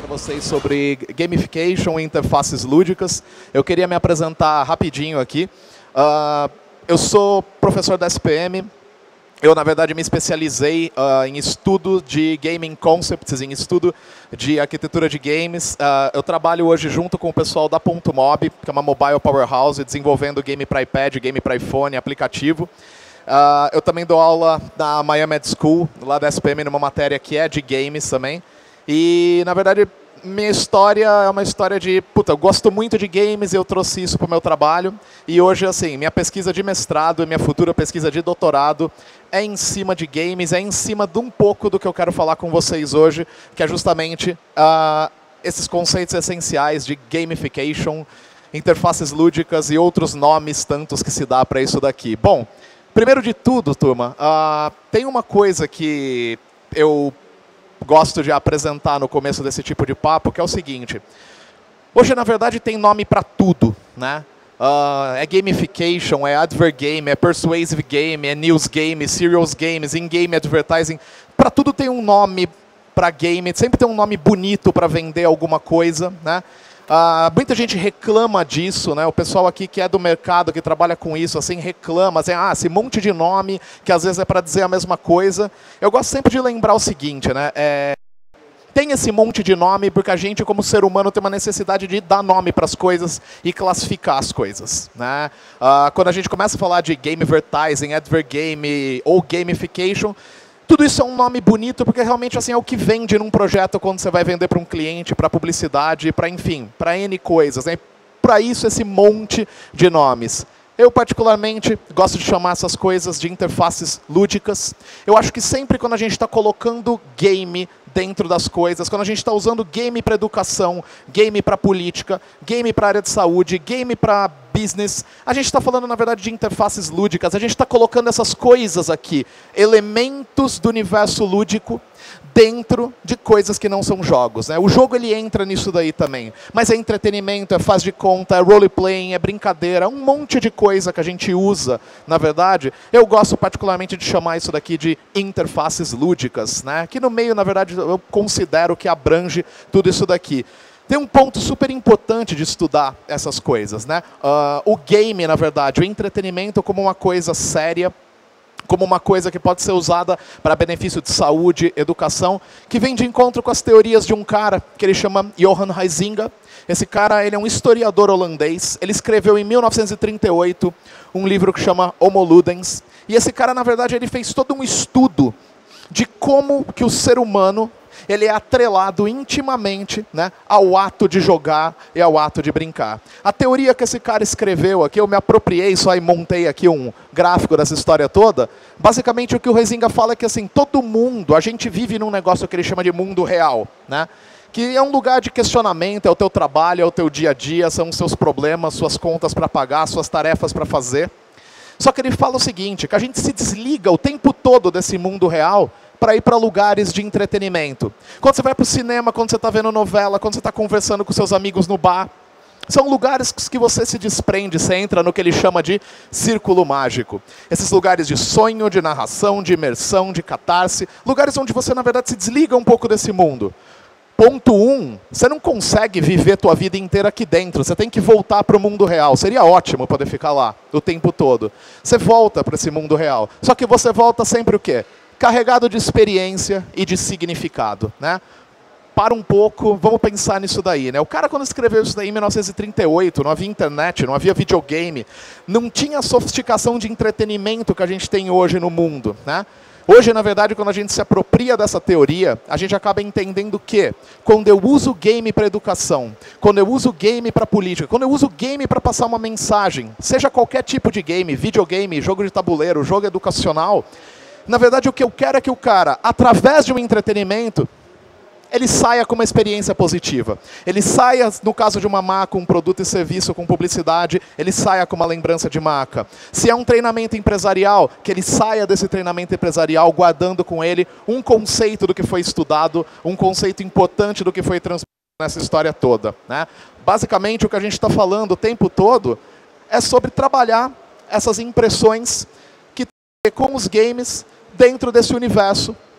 Vocês sobre gamification e interfaces lúdicas. Eu queria me apresentar rapidinho aqui. Eu sou professor da SPM. Eu, na verdade, me especializei em estudo de gaming concepts, em estudo de arquitetura de games. Eu trabalho hoje junto com o pessoal da Ponto Mob, que é uma mobile powerhouse, desenvolvendo game para iPad, game para iPhone, aplicativo. Eu também dou aula na Miami Ed School, lá da SPM, numa matéria que é de games também. E, na verdade, minha história é uma história de... Puta, eu gosto muito de games e eu trouxe isso para o meu trabalho. E hoje, assim, minha pesquisa de mestrado e minha futura pesquisa de doutorado é em cima de games, é em cima de um pouco do que eu quero falar com vocês hoje, que é justamente esses conceitos essenciais de gamification, interfaces lúdicas e outros nomes tantos que se dá para isso daqui. Bom, primeiro de tudo, turma, tem uma coisa que eu gosto de apresentar no começo desse tipo de papo, que é o seguinte. Hoje, na verdade, tem nome para tudo, né? É gamification, é advergame, é persuasive game, é news game, serials games, in-game advertising. Para tudo tem um nome para game, sempre tem um nome bonito para vender alguma coisa, né? Muita gente reclama disso, né? O pessoal aqui que é do mercado, que trabalha com isso, assim, reclama, assim, esse monte de nome, que às vezes é para dizer a mesma coisa. Eu gosto sempre de lembrar o seguinte, né? Tem esse monte de nome porque a gente, como ser humano, tem uma necessidade de dar nome para as coisas e classificar as coisas, né? Quando a gente começa a falar de game advertising, advergame ou gamification, tudo isso é um nome bonito porque realmente assim, é o que vende num projeto quando você vai vender para um cliente, para publicidade, para enfim, para N coisas, né? Para isso esse monte de nomes. Eu, particularmente, gosto de chamar essas coisas de interfaces lúdicas. Eu acho que sempre quando a gente está colocando game dentro das coisas, quando a gente está usando game para educação, game para política, game para área de saúde, game para business, a gente está falando, na verdade, de interfaces lúdicas. A gente está colocando essas coisas aqui, elementos do universo lúdico, dentro de coisas que não são jogos, né? O jogo ele entra nisso daí também, mas é entretenimento, é faz de conta, é roleplaying, é brincadeira, um monte de coisa que a gente usa, na verdade. Eu gosto particularmente de chamar isso daqui de interfaces lúdicas, né? Que no meio, na verdade, eu considero que abrange tudo isso daqui. Tem um ponto super importante de estudar essas coisas, né? O game, na verdade, o entretenimento como uma coisa séria, como uma coisa que pode ser usada para benefício de saúde, educação, que vem de encontro com as teorias de um cara que ele chama Johan Huizinga. Esse cara ele é um historiador holandês. Ele escreveu em 1938 um livro que chama Homo Ludens. E esse cara, na verdade, ele fez todo um estudo de como que o ser humano ele é atrelado intimamente, né, ao ato de jogar e ao ato de brincar. A teoria que esse cara escreveu aqui, eu me apropriei só e montei aqui um gráfico dessa história toda. Basicamente o que o Huizinga fala é que assim, todo mundo, a gente vive num negócio que ele chama de mundo real, né? Que é um lugar de questionamento, é o teu trabalho, é o teu dia a dia, são os seus problemas, suas contas para pagar, suas tarefas para fazer. Só que ele fala o seguinte, que a gente se desliga o tempo todo desse mundo real para ir para lugares de entretenimento. Quando você vai para o cinema, quando você está vendo novela, quando você está conversando com seus amigos no bar, são lugares que você se desprende, você entra no que ele chama de círculo mágico. Esses lugares de sonho, de narração, de imersão, de catarse, lugares onde você, na verdade, se desliga um pouco desse mundo. Ponto 1, você não consegue viver tua vida inteira aqui dentro, você tem que voltar para o mundo real. Seria ótimo poder ficar lá o tempo todo. Você volta para esse mundo real. Só que você volta sempre o quê? Carregado de experiência e de significado, né? Para um pouco, vamos pensar nisso daí, né? O cara quando escreveu isso daí em 1938, não havia internet, não havia videogame, não tinha a sofisticação de entretenimento que a gente tem hoje no mundo, né? Hoje, na verdade, quando a gente se apropria dessa teoria, a gente acaba entendendo que quando eu uso game para educação, quando eu uso game para política, quando eu uso game para passar uma mensagem, seja qualquer tipo de game, videogame, jogo de tabuleiro, jogo educacional, na verdade, o que eu quero é que o cara, através de um entretenimento, ele saia com uma experiência positiva. Ele saia, no caso de uma marca, um produto e serviço com publicidade, ele saia com uma lembrança de marca. Se é um treinamento empresarial, que ele saia desse treinamento empresarial guardando com ele um conceito do que foi estudado, um conceito importante do que foi transmitido nessa história toda, né? Basicamente, o que a gente está falando o tempo todo é sobre trabalhar essas impressões que tem com os games dentro desse universo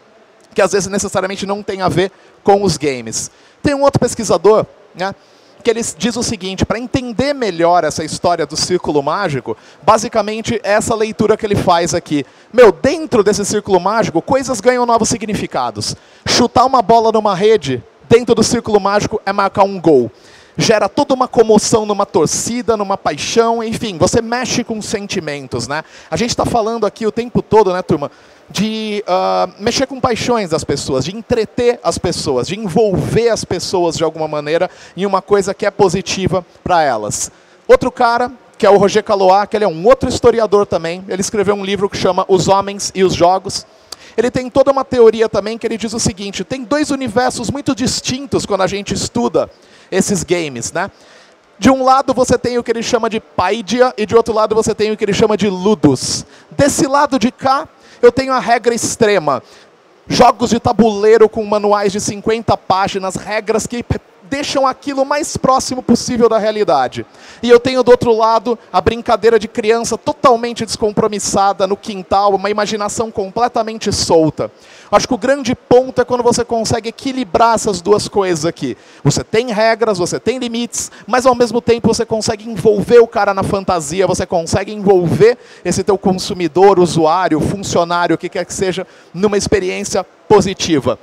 que às vezes necessariamente não tem a ver com os games. Tem um outro pesquisador, né, que ele diz o seguinte: para entender melhor essa história do círculo mágico, basicamente essa leitura que ele faz aqui. Dentro desse círculo mágico, coisas ganham novos significados. Chutar uma bola numa rede, dentro do círculo mágico, é marcar um gol. Gera toda uma comoção numa torcida, numa paixão, enfim, você mexe com sentimentos, né? A gente está falando aqui o tempo todo, né, turma, de mexer com paixões das pessoas, de entreter as pessoas, de envolver as pessoas de alguma maneira em uma coisa que é positiva para elas. Outro cara, que é o Roger Caillois, que ele é um outro historiador também, ele escreveu um livro que chama Os Homens e os Jogos. Ele tem toda uma teoria também que ele diz o seguinte: tem dois universos muito distintos quando a gente estuda esses games, né? De um lado você tem o que ele chama de Paideia e de outro lado você tem o que ele chama de Ludus. Desse lado de cá eu tenho a regra extrema. Jogos de tabuleiro com manuais de 50 páginas, regras que deixam aquilo o mais próximo possível da realidade. E eu tenho do outro lado a brincadeira de criança totalmente descompromissada no quintal, uma imaginação completamente solta. Acho que o grande ponto é quando você consegue equilibrar essas duas coisas aqui. Você tem regras, você tem limites, mas ao mesmo tempo você consegue envolver o cara na fantasia, você consegue envolver esse teu consumidor, usuário, funcionário, o que quer que seja, numa experiência positiva.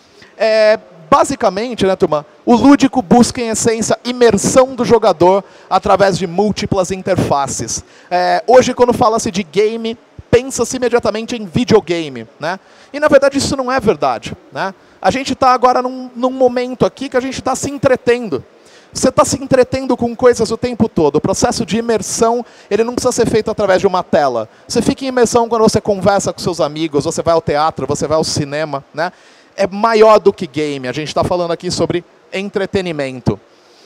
Basicamente, né, turma, o lúdico busca, em essência, imersão do jogador através de múltiplas interfaces. Hoje, quando fala-se de game, pensa-se imediatamente em videogame, né? E, na verdade, isso não é verdade, né? A gente está agora num momento aqui que a gente está se entretendo. Você está se entretendo com coisas o tempo todo. O processo de imersão, ele não precisa ser feito através de uma tela. Você fica em imersão quando você conversa com seus amigos, você vai ao teatro, você vai ao cinema, né? É maior do que game. A gente está falando aqui sobre entretenimento.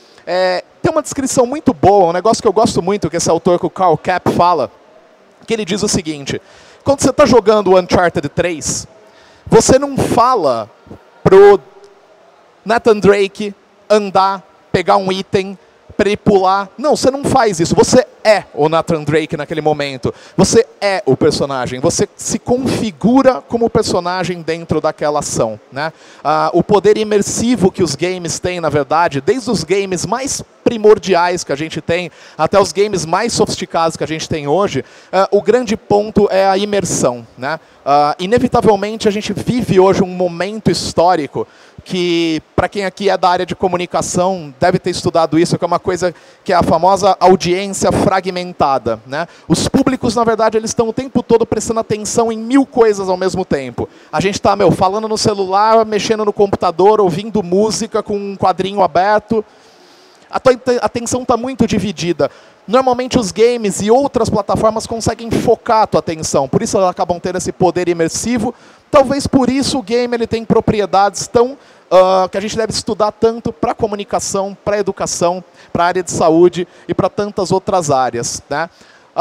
Tem uma descrição muito boa, um negócio que eu gosto muito, que esse autor, que o Karl Kapp, fala, que ele diz o seguinte: quando você está jogando o Uncharted 3, você não fala pro Nathan Drake andar, pegar um item, para ele pular. Não, você não faz isso. Você é o Nathan Drake naquele momento. Você é o personagem. Você se configura como personagem dentro daquela ação, né? O poder imersivo que os games têm, na verdade, desde os games mais primordiais que a gente tem, até os games mais sofisticados que a gente tem hoje, o grande ponto é a imersão, né? Inevitavelmente, a gente vive hoje um momento histórico que, para quem aqui é da área de comunicação, deve ter estudado isso, que é uma coisa que é a famosa audiência fragmentada, né? Os públicos, na verdade, eles estão o tempo todo prestando atenção em 1000 coisas ao mesmo tempo. A gente está, falando no celular, mexendo no computador, ouvindo música com um quadrinho aberto. A tua atenção está muito dividida. Normalmente os games e outras plataformas conseguem focar a tua atenção, por isso elas acabam tendo esse poder imersivo. Talvez por isso o game ele tem propriedades tão que a gente deve estudar tanto para a comunicação, para a educação, para a área de saúde e para tantas outras áreas, né?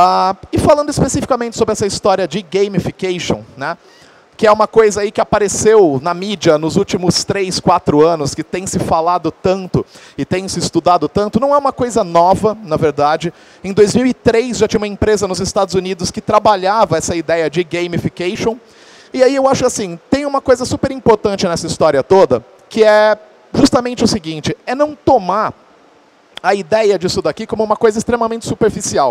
E falando especificamente sobre essa história de gamification, né, que é uma coisa aí que apareceu na mídia nos últimos 3, 4 anos, que tem se falado tanto e tem se estudado tanto, não é uma coisa nova, na verdade. Em 2003 já tinha uma empresa nos Estados Unidos que trabalhava essa ideia de gamification. E aí eu acho assim, tem uma coisa super importante nessa história toda, que é justamente o seguinte: é não tomar a ideia disso daqui como uma coisa extremamente superficial.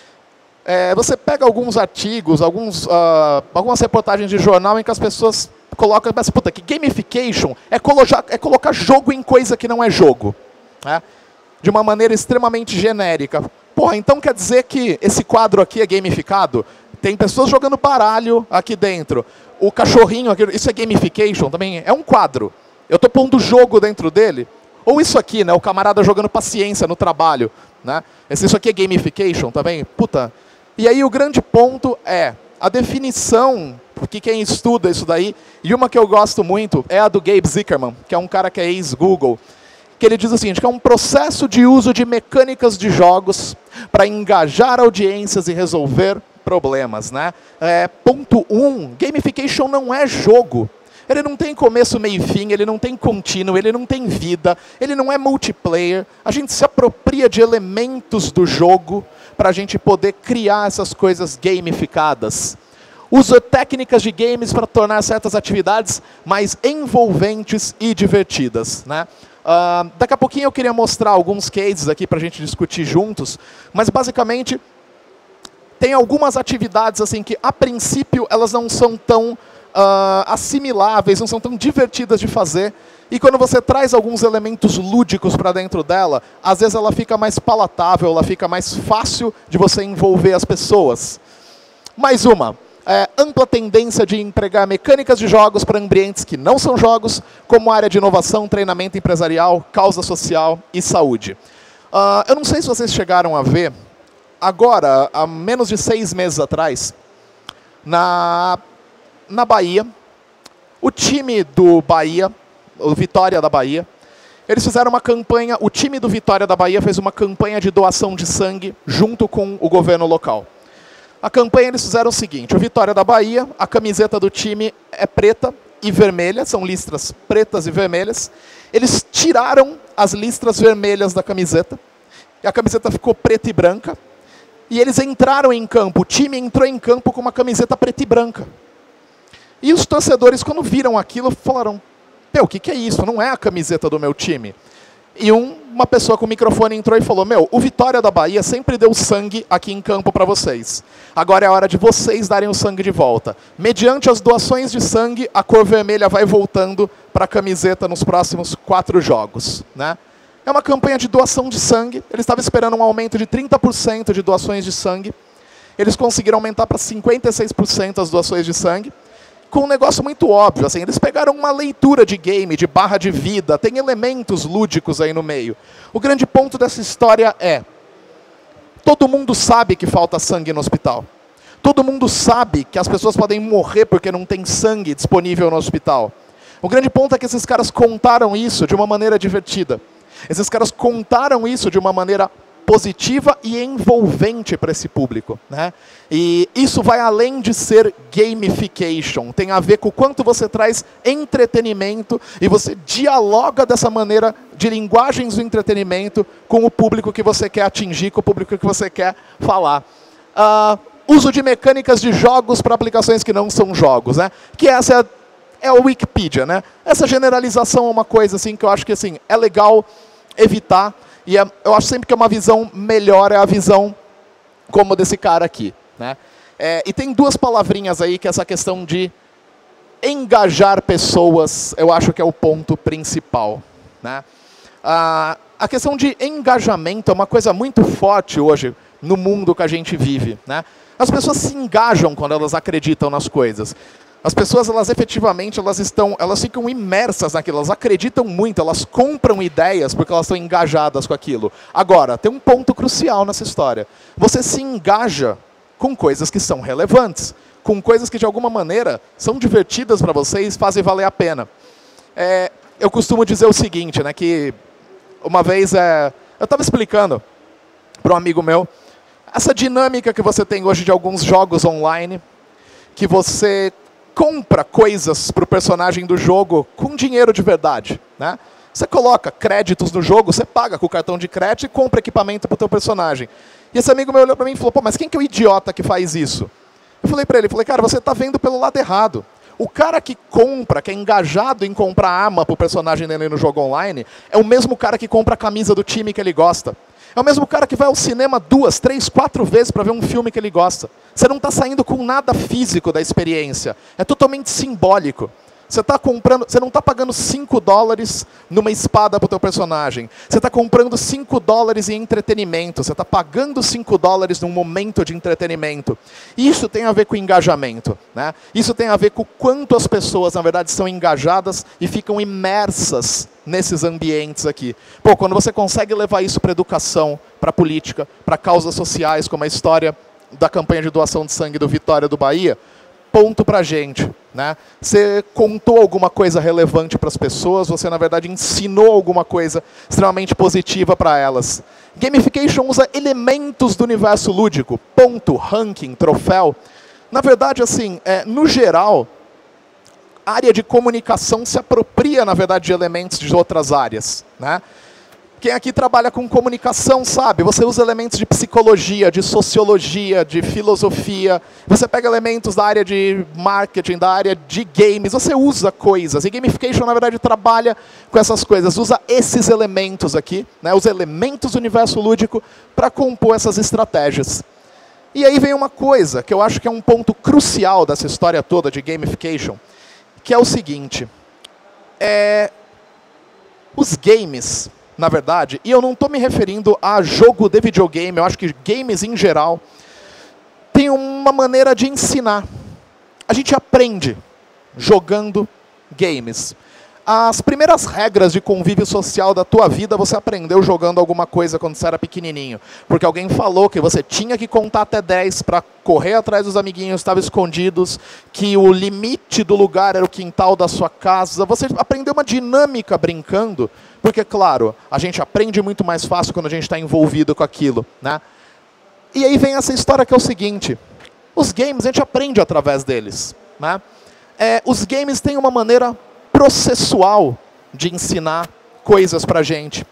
Você pega alguns artigos, algumas reportagens de jornal em que as pessoas colocam, mas, puta, que gamification é colocar jogo em coisa que não é jogo, né? De uma maneira extremamente genérica. Porra, então quer dizer que esse quadro aqui é gamificado? Tem pessoas jogando baralho aqui dentro. O cachorrinho aqui, isso é gamification também? É um quadro. Eu estou pondo jogo dentro dele? Ou isso aqui, né? O camarada jogando paciência no trabalho, né? Isso aqui é gamification também? Puta. E aí o grande ponto é a definição, porque quem estuda isso daí, e uma que eu gosto muito é a do Gabe Zuckerman, que é um cara que é ex-Google, que ele diz o seguinte, que é um processo de uso de mecânicas de jogos para engajar audiências e resolver problemas, né? Ponto 1, gamification não é jogo. Ele não tem começo, meio e fim, ele não tem contínuo, ele não tem vida, ele não é multiplayer. A gente se apropria de elementos do jogo para a gente poder criar essas coisas gamificadas. usa técnicas de games para tornar certas atividades mais envolventes e divertidas, né? Daqui a pouquinho eu queria mostrar alguns cases aqui para a gente discutir juntos, mas basicamente tem algumas atividades assim que, a princípio, elas não são tão assimiláveis, não são tão divertidas de fazer, e quando você traz alguns elementos lúdicos para dentro dela, às vezes ela fica mais palatável, ela fica mais fácil de você envolver as pessoas. Mais uma. Ampla tendência de empregar mecânicas de jogos para ambientes que não são jogos, como área de inovação, treinamento empresarial, causa social e saúde. Eu não sei se vocês chegaram a ver, agora, há menos de 6 meses atrás, na Bahia, o time do Bahia, o Vitória da Bahia, eles fizeram uma campanha, o time do Vitória da Bahia fez uma campanha de doação de sangue junto com o governo local. A campanha eles fizeram o seguinte: o Vitória da Bahia, a camiseta do time é preta e vermelha, são listras pretas e vermelhas. Eles tiraram as listras vermelhas da camiseta, e a camiseta ficou preta e branca, e eles entraram em campo, o time entrou em campo com uma camiseta preta e branca. E os torcedores, quando viram aquilo, falaram: meu, o que é isso? Não é a camiseta do meu time. E uma pessoa com o microfone entrou e falou: meu, o Vitória da Bahia sempre deu sangue aqui em campo para vocês. Agora é a hora de vocês darem o sangue de volta. Mediante as doações de sangue, a cor vermelha vai voltando para a camiseta nos próximos 4 jogos, né? É uma campanha de doação de sangue. Eles estavam esperando um aumento de 30% de doações de sangue. Eles conseguiram aumentar para 56% as doações de sangue, com um negócio muito óbvio, assim, eles pegaram uma leitura de game, de barra de vida, tem elementos lúdicos aí no meio. O grande ponto dessa história é: todo mundo sabe que falta sangue no hospital. Todo mundo sabe que as pessoas podem morrer porque não tem sangue disponível no hospital. O grande ponto é que esses caras contaram isso de uma maneira divertida. Esses caras contaram isso de uma maneira positiva e envolvente para esse público, né? E isso vai além de ser gamification, tem a ver com o quanto você traz entretenimento e você dialoga dessa maneira de linguagens do entretenimento com o público que você quer atingir, com o público que você quer falar. Uso de mecânicas de jogos para aplicações que não são jogos, né? Que essa é o Wikipedia, né? Essa generalização é uma coisa assim que eu acho que assim é legal evitar. E eu acho sempre que uma visão melhor é a visão como desse cara aqui, né? E tem 2 palavrinhas aí, que é essa questão de engajar pessoas, eu acho que é o ponto principal, né? A questão de engajamento é uma coisa muito forte hoje no mundo que a gente vive, né? As pessoas se engajam quando elas acreditam nas coisas. As pessoas, elas efetivamente, elas ficam imersas naquilo, elas acreditam muito, elas compram ideias porque elas estão engajadas com aquilo. Agora, tem um ponto crucial nessa história. Você se engaja com coisas que são relevantes, com coisas que de alguma maneira são divertidas para vocês, fazem valer a pena. Eu costumo dizer o seguinte, né, que uma vez eu estava explicando para um amigo meu, essa dinâmica que você tem hoje de alguns jogos online, que você compra coisas para o personagem do jogo com dinheiro de verdade, né? Você coloca créditos no jogo, você paga com o cartão de crédito e compra equipamento para o teu personagem. E esse amigo meu olhou para mim e falou: pô, mas quem que é o idiota que faz isso? Eu falei para ele, cara, você está vendo pelo lado errado. O cara que compra, que é engajado em comprar arma para o personagem dele no jogo online, é o mesmo cara que compra a camisa do time que ele gosta. É o mesmo cara que vai ao cinema 2, 3, 4 vezes para ver um filme que ele gosta. Você não está saindo com nada físico da experiência. É totalmente simbólico. Você está comprando, você não está pagando $5 numa espada para o teu personagem. Você está comprando $5 em entretenimento. Você está pagando $5 num momento de entretenimento. Isso tem a ver com engajamento, né? Isso tem a ver com o quanto as pessoas, na verdade, são engajadas e ficam imersas nesses ambientes aqui. Pô, quando você consegue levar isso para educação, para política, para causas sociais, como a história da campanha de doação de sangue do Vitória do Bahia, ponto pra gente, né? Você contou alguma coisa relevante para as pessoas, você na verdade ensinou alguma coisa extremamente positiva para elas. Gamification usa elementos do universo lúdico, ponto, ranking, troféu. Na verdade, assim, no geral, a área de comunicação se apropria, na verdade, de elementos de outras áreas, né? Quem aqui trabalha com comunicação sabe, você usa elementos de psicologia, de sociologia, de filosofia, você pega elementos da área de marketing, da área de games, você usa coisas. E gamification, na verdade, trabalha com essas coisas, usa esses elementos aqui, né, os elementos do universo lúdico, para compor essas estratégias. E aí vem uma coisa, que eu acho que é um ponto crucial dessa história toda de gamification, que é o seguinte, os games, na verdade, e eu não estou me referindo a jogo de videogame, eu acho que games em geral tem uma maneira de ensinar. A gente aprende jogando games. As primeiras regras de convívio social da tua vida você aprendeu jogando alguma coisa quando você era pequenininho. Porque alguém falou que você tinha que contar até 10 para correr atrás dos amiguinhos que estavam escondidos, que o limite do lugar era o quintal da sua casa. Você aprendeu uma dinâmica brincando, porque, claro, a gente aprende muito mais fácil quando a gente está envolvido com aquilo, né? E aí vem essa história que é o seguinte, os games a gente aprende através deles, né? Os games têm uma maneira processual de ensinar coisas pra gente.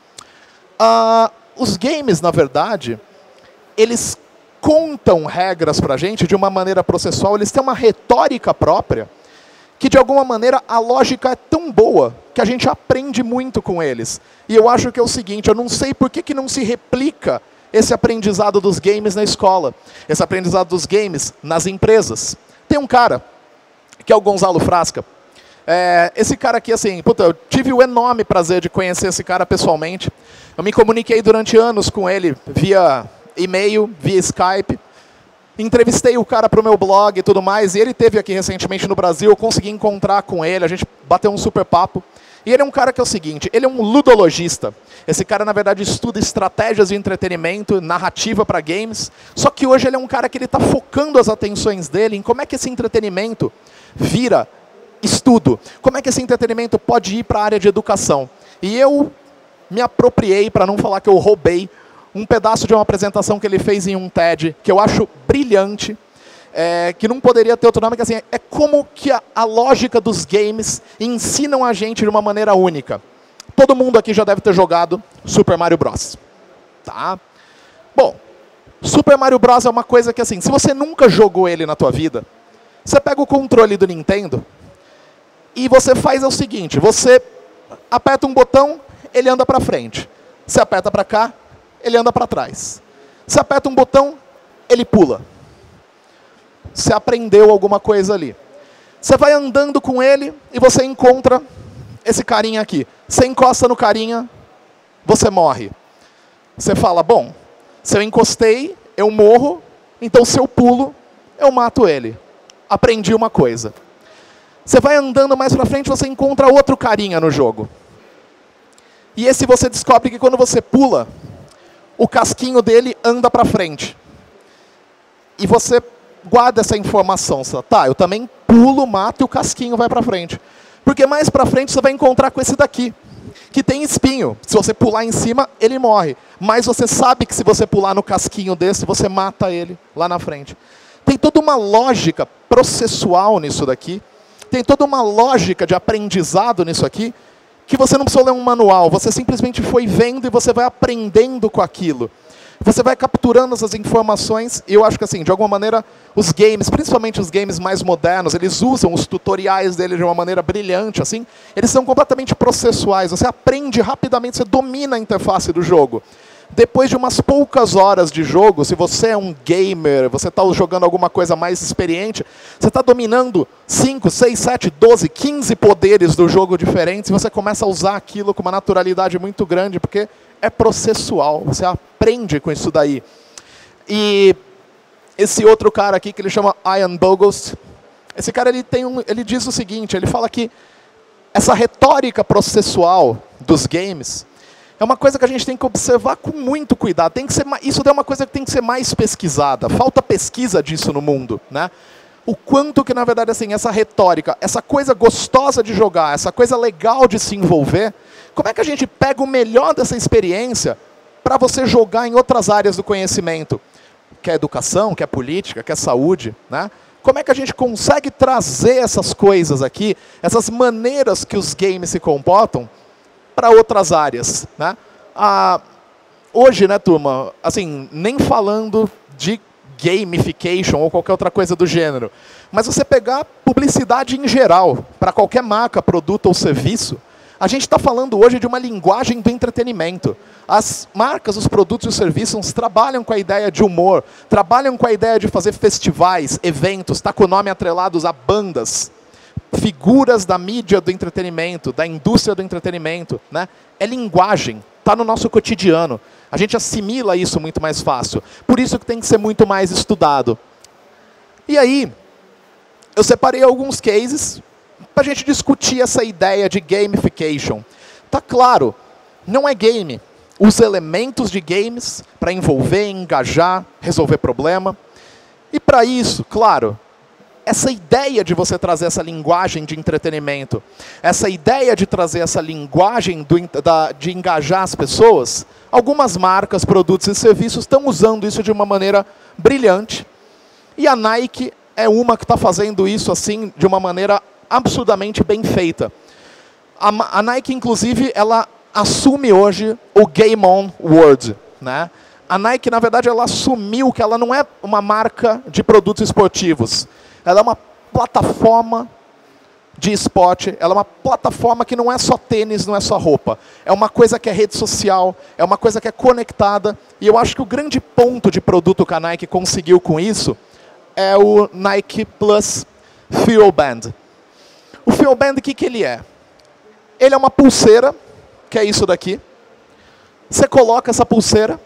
Os games, na verdade, eles contam regras pra gente de uma maneira processual, eles têm uma retórica própria, que de alguma maneira a lógica é tão boa que a gente aprende muito com eles. E eu acho que é o seguinte, eu não sei por que não se replica esse aprendizado dos games na escola, esse aprendizado dos games nas empresas. Tem um cara, que é o Gonzalo Frasca. Esse cara aqui, assim, puta, eu tive o enorme prazer de conhecer esse cara pessoalmente. Eu me comuniquei durante anos com ele via e-mail, via Skype. Entrevistei o cara para o meu blog e tudo mais, e ele esteve aqui recentemente no Brasil, eu consegui encontrar com ele, a gente bateu um super papo. E ele é um cara que é o seguinte, ele é um ludologista. Esse cara, na verdade, estuda estratégias de entretenimento, narrativa para games, só que hoje ele é um cara que ele está focando as atenções dele em como é que esse entretenimento vira estudo. Como é que esse entretenimento pode ir para a área de educação? E eu me apropriei, para não falar que eu roubei, um pedaço de uma apresentação que ele fez em um TED, que eu acho brilhante, que não poderia ter outro nome, que assim, é como que a lógica dos games ensinam a gente de uma maneira única. Todo mundo aqui já deve ter jogado Super Mario Bros. Tá? Bom, Super Mario Bros. É uma coisa que assim, se você nunca jogou ele na tua vida, você pega o controle do Nintendo e você faz o seguinte, você aperta um botão, ele anda para frente. Você aperta para cá, ele anda para trás. Você aperta um botão, ele pula. Você aprendeu alguma coisa ali. Você vai andando com ele e você encontra esse carinha aqui. Você encosta no carinha, você morre. Você fala, bom, se eu encostei, eu morro, então se eu pulo, eu mato ele. Aprendi uma coisa. Você vai andando mais pra frente, você encontra outro carinha no jogo. E esse você descobre que quando você pula, o casquinho dele anda pra frente. E você guarda essa informação. Tá, eu também pulo, mato e o casquinho vai pra frente. Porque mais pra frente você vai encontrar com esse daqui, que tem espinho. Se você pular em cima, ele morre. Mas você sabe que se você pular no casquinho desse, você mata ele lá na frente. Tem toda uma lógica processual nisso daqui. Tem toda uma lógica de aprendizado nisso aqui, que você não precisa ler um manual, você simplesmente foi vendo e você vai aprendendo com aquilo. Você vai capturando essas informações, e eu acho que assim, de alguma maneira, os games, principalmente os games mais modernos, eles usam os tutoriais dele de uma maneira brilhante, assim, eles são completamente processuais, você aprende rapidamente, você domina a interface do jogo. Depois de umas poucas horas de jogo, se você é um gamer, você está jogando alguma coisa mais experiente, você está dominando 5, 6, 7, 12, 15 poderes do jogo diferentes, e você começa a usar aquilo com uma naturalidade muito grande, porque é processual, você aprende com isso daí. E esse outro cara aqui, que ele chama Ian Bogost, esse cara ele diz o seguinte, ele fala que essa retórica processual dos games é uma coisa que a gente tem que observar com muito cuidado. Isso é uma coisa que tem que ser mais pesquisada. Falta pesquisa disso no mundo, né? O quanto que, na verdade, assim, essa retórica, essa coisa gostosa de jogar, essa coisa legal de se envolver, como é que a gente pega o melhor dessa experiência para você jogar em outras áreas do conhecimento? Quer educação, quer política, quer saúde, né? Como é que a gente consegue trazer essas coisas aqui, essas maneiras que os games se comportam, para outras áreas, né? Hoje, né, turma, assim, nem falando de gamification ou qualquer outra coisa do gênero, mas você pegar publicidade em geral, para qualquer marca, produto ou serviço, a gente está falando hoje de uma linguagem do entretenimento. As marcas, os produtos e os serviços trabalham com a ideia de humor, trabalham com a ideia de fazer festivais, eventos, tá com o nome atrelados a bandas, figuras da mídia do entretenimento, da indústria do entretenimento, né? É linguagem, está no nosso cotidiano. A gente assimila isso muito mais fácil. Por isso que tem que ser muito mais estudado. E aí, eu separei alguns cases para a gente discutir essa ideia de gamification. Tá claro, não é game. Os elementos de games para envolver, engajar, resolver problema. E para isso, claro, essa ideia de você trazer essa linguagem de entretenimento, essa ideia de trazer essa linguagem de engajar as pessoas, algumas marcas, produtos e serviços estão usando isso de uma maneira brilhante. E a Nike é uma que está fazendo isso assim de uma maneira absurdamente bem feita. A Nike, inclusive, ela assume hoje o Game On World, né? A Nike, na verdade, ela assumiu que ela não é uma marca de produtos esportivos. Ela é uma plataforma de esporte, ela é uma plataforma que não é só tênis, não é só roupa. É uma coisa que é rede social, é uma coisa que é conectada. E eu acho que o grande ponto de produto que a Nike conseguiu com isso é o Nike Plus Fuel Band. O Fuel Band, o que ele é? Ele é uma pulseira, que é isso daqui. Você coloca essa pulseira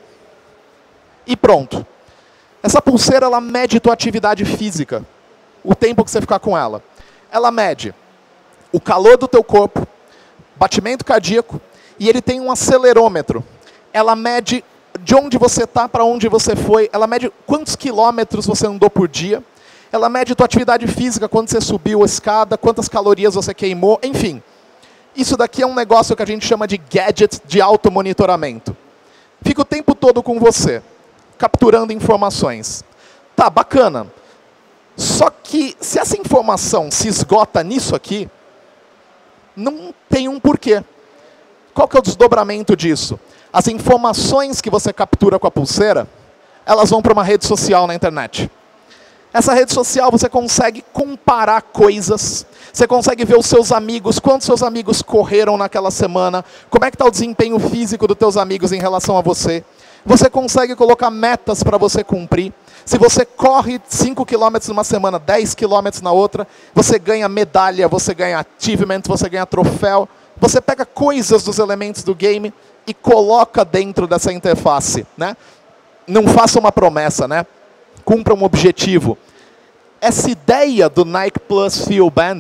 e pronto. Essa pulseira, ela mede tua atividade física, o tempo que você ficar com ela. Ela mede o calor do teu corpo, batimento cardíaco, e ele tem um acelerômetro. Ela mede de onde você está para onde você foi, ela mede quantos quilômetros você andou por dia, ela mede tua atividade física, quando você subiu a escada, quantas calorias você queimou, enfim. Isso daqui é um negócio que a gente chama de gadget de automonitoramento. Fica o tempo todo com você, capturando informações. Tá, bacana. Só que, se essa informação se esgota nisso aqui, não tem um porquê. Qual que é o desdobramento disso? As informações que você captura com a pulseira, elas vão para uma rede social na internet. Essa rede social você consegue comparar coisas, você consegue ver os seus amigos, quantos seus amigos correram naquela semana, como é que está o desempenho físico dos teus amigos em relação a você. Você consegue colocar metas para você cumprir. Se você corre 5 km numa semana, 10 km na outra, você ganha medalha, você ganha achievement, você ganha troféu. Você pega coisas dos elementos do game e coloca dentro dessa interface, né? Não faça uma promessa, né? Cumpra um objetivo. Essa ideia do Nike Plus Fuel Band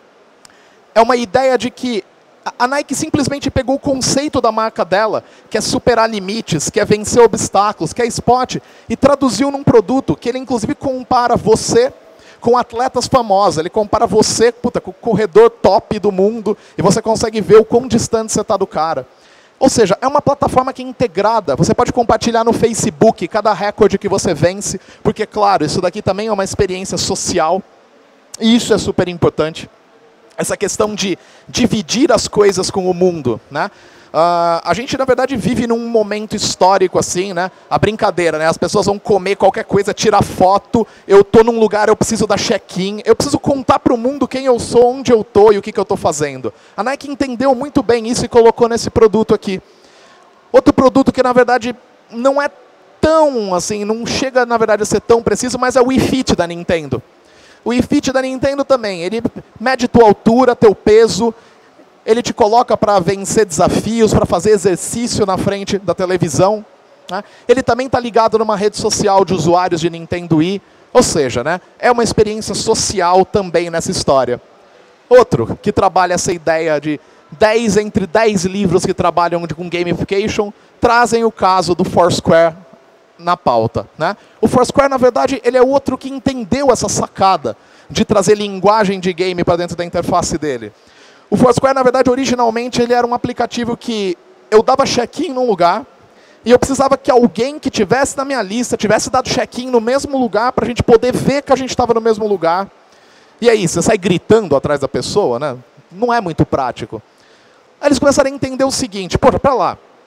é uma ideia de que a Nike simplesmente pegou o conceito da marca dela, que é superar limites, que é vencer obstáculos, que é esporte, e traduziu num produto que ele inclusive compara você com atletas famosos. Ele compara você, com o corredor top do mundo, e você consegue ver o quão distante você está do cara. Ou seja, é uma plataforma que é integrada. Você pode compartilhar no Facebook cada recorde que você vence, porque, claro, isso daqui também é uma experiência social, e isso é super importante. Essa questão de dividir as coisas com o mundo, né? A gente, na verdade, vive num momento histórico assim, né? A brincadeira, né? As pessoas vão comer qualquer coisa, tirar foto, eu estou num lugar, eu preciso dar check-in, eu preciso contar para o mundo quem eu sou, onde eu estou e o que eu estou fazendo. A Nike entendeu muito bem isso e colocou nesse produto aqui. Outro produto que, na verdade, não é tão, assim, não chega, na verdade, a ser tão preciso, mas é o Wii Fit da Nintendo. O Wii Fit da Nintendo também, ele mede tua altura, teu peso, ele te coloca para vencer desafios, para fazer exercício na frente da televisão, né? Ele também está ligado numa rede social de usuários de Nintendo Wii, ou seja, né, é uma experiência social também nessa história. Outro que trabalha essa ideia de 10 entre 10 livros que trabalham com gamification, trazem o caso do Foursquare na pauta, né? O Foursquare, na verdade, ele é outro que entendeu essa sacada de trazer linguagem de game para dentro da interface dele. O Foursquare, na verdade, originalmente, ele era um aplicativo que eu dava check-in num lugar e eu precisava que alguém que tivesse na minha lista tivesse dado check-in no mesmo lugar para a gente poder ver que a gente estava no mesmo lugar. E aí, você sai gritando atrás da pessoa, né? Não é muito prático. Aí eles começaram a entender o seguinte, poxa, para lá,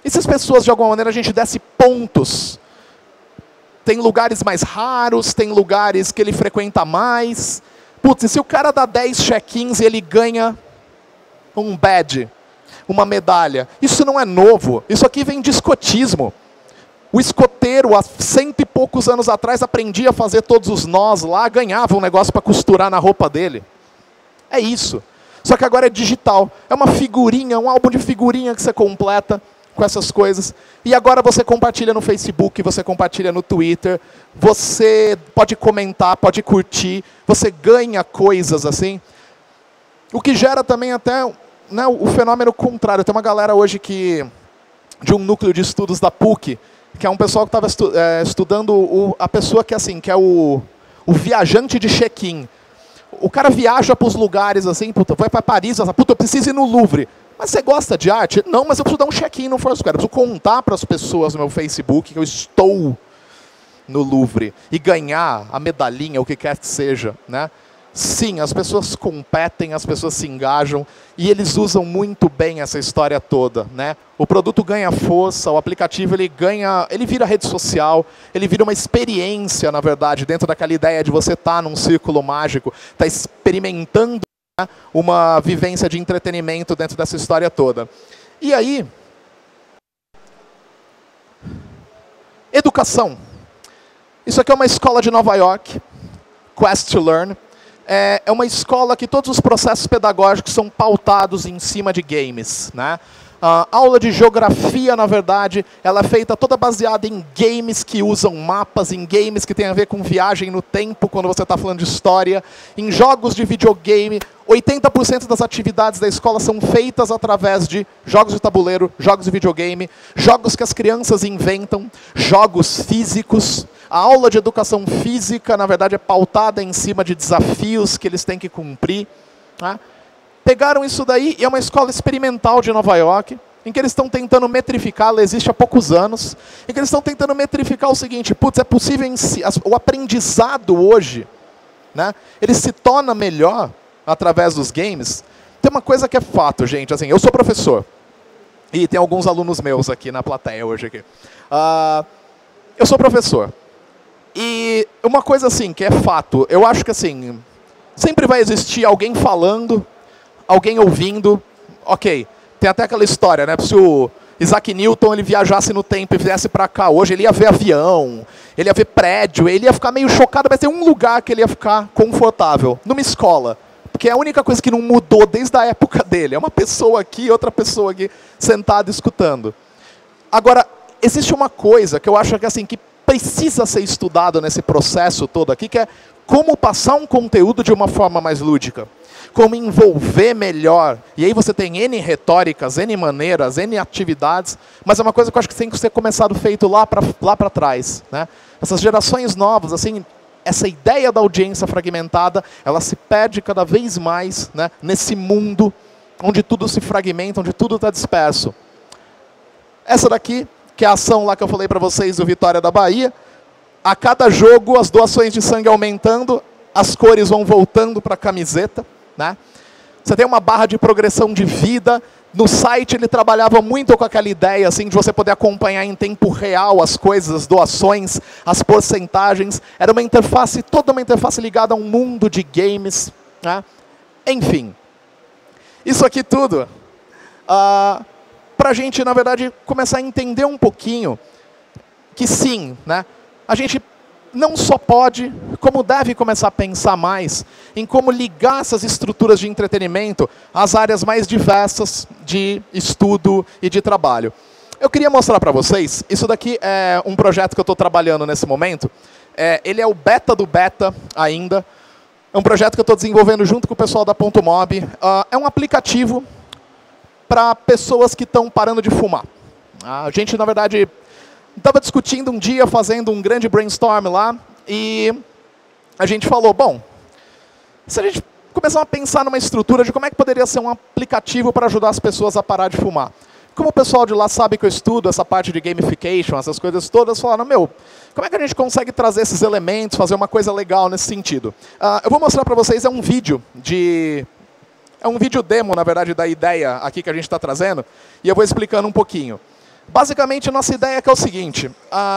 E se as pessoas, de alguma maneira, a gente desse pontos? Tem lugares mais raros, tem lugares que ele frequenta mais. Putz, e se o cara dá 10 check-ins e ele ganha um badge, uma medalha? Isso não é novo, isso aqui vem de escotismo. O escoteiro, há 100 e poucos anos atrás, aprendia a fazer todos os nós lá, ganhava um negócio para costurar na roupa dele. É isso. Só que agora é digital. É uma figurinha, um álbum de figurinha que você completa com essas coisas. E agora você compartilha no Facebook, você compartilha no Twitter, você pode comentar, pode curtir, você ganha coisas assim. O que gera também até, né, o fenômeno contrário. Tem uma galera hoje de um núcleo de estudos da PUC, que é um pessoal que estava estudando a pessoa que, assim, que é o viajante de check-in. O cara viaja para os lugares assim, puta, vai para Paris, puta, eu preciso ir no Louvre. Mas você gosta de arte? Não, mas eu preciso dar um check-in no Foursquare. Eu preciso contar para as pessoas no meu Facebook que eu estou no Louvre e ganhar a medalhinha, o que quer que seja, né? Sim, as pessoas competem, as pessoas se engajam e eles usam muito bem essa história toda, né? O produto ganha força, o aplicativo ele vira rede social, ele vira uma experiência, na verdade, dentro daquela ideia de você estar num círculo mágico, estar experimentando, né, uma vivência de entretenimento dentro dessa história toda. E aí, educação. Isso aqui é uma escola de Nova York, Quest to Learn. É uma escola que todos os processos pedagógicos são pautados em cima de games, né? A aula de geografia, na verdade, ela é feita toda baseada em games que usam mapas, em games que tem a ver com viagem no tempo, quando você está falando de história, em jogos de videogame. 80% das atividades da escola são feitas através de jogos de tabuleiro, jogos de videogame, jogos que as crianças inventam, jogos físicos. A aula de educação física, na verdade, é pautada em cima de desafios que eles têm que cumprir, né? Pegaram isso daí, e é uma escola experimental de Nova York, em que eles estão tentando metrificar, ela existe há poucos anos, em que eles estão tentando metrificar o seguinte: putz, é possível o aprendizado hoje, né, ele se torna melhor através dos games. Tem uma coisa que é fato, gente, assim, eu sou professor, e tem alguns alunos meus aqui na plateia hoje. Aqui. Eu sou professor, e uma coisa assim, que é fato, eu acho que assim, sempre vai existir alguém falando, alguém ouvindo, ok. Tem até aquela história, né? Se o Isaac Newton ele viajasse no tempo e viesse para cá hoje, ele ia ver avião, ele ia ver prédio, ele ia ficar meio chocado, mas tem um lugar que ele ia ficar confortável, numa escola. Porque é a única coisa que não mudou desde a época dele. É uma pessoa aqui e outra pessoa aqui sentada escutando. Agora, existe uma coisa que eu acho que, assim, que precisa ser estudado nesse processo todo aqui, que é como passar um conteúdo de uma forma mais lúdica. Como envolver melhor. E aí você tem N retóricas, N maneiras, N atividades, mas é uma coisa que eu acho que tem que ser começado feito lá para trás, né? Essas gerações novas, assim, essa ideia da audiência fragmentada, ela se perde cada vez mais, né, nesse mundo onde tudo se fragmenta, onde tudo está disperso. Essa daqui, que é a ação lá que eu falei para vocês do Vitória da Bahia, a cada jogo as doações de sangue aumentando, as cores vão voltando para a camiseta, né? Você tem uma barra de progressão de vida. No site ele trabalhava muito com aquela ideia assim, de você poder acompanhar em tempo real as coisas, as doações, as porcentagens. Era uma interface, toda uma interface ligada a um mundo de games, né? Enfim, isso aqui tudo para a gente, na verdade, começar a entender um pouquinho que sim, né, a gente não só pode, como deve começar a pensar mais em como ligar essas estruturas de entretenimento às áreas mais diversas de estudo e de trabalho. Eu queria mostrar para vocês, isso daqui é um projeto que eu estou trabalhando nesse momento. Ele é o beta do beta ainda. É um projeto que eu estou desenvolvendo junto com o pessoal da Ponto Mob. É um aplicativo para pessoas que estão parando de fumar. A gente, na verdade, estava discutindo um dia, fazendo um grande brainstorm lá, e a gente falou, bom, se a gente começar a pensar numa estrutura de como é que poderia ser um aplicativo para ajudar as pessoas a parar de fumar. Como o pessoal de lá sabe que eu estudo essa parte de gamification, essas coisas todas, falaram, meu, como é que a gente consegue trazer esses elementos, fazer uma coisa legal nesse sentido? Eu vou mostrar para vocês, é um vídeo demo, na verdade, da ideia aqui que a gente está trazendo, e eu vou explicando um pouquinho. Basicamente, a nossa ideia é que é o seguinte.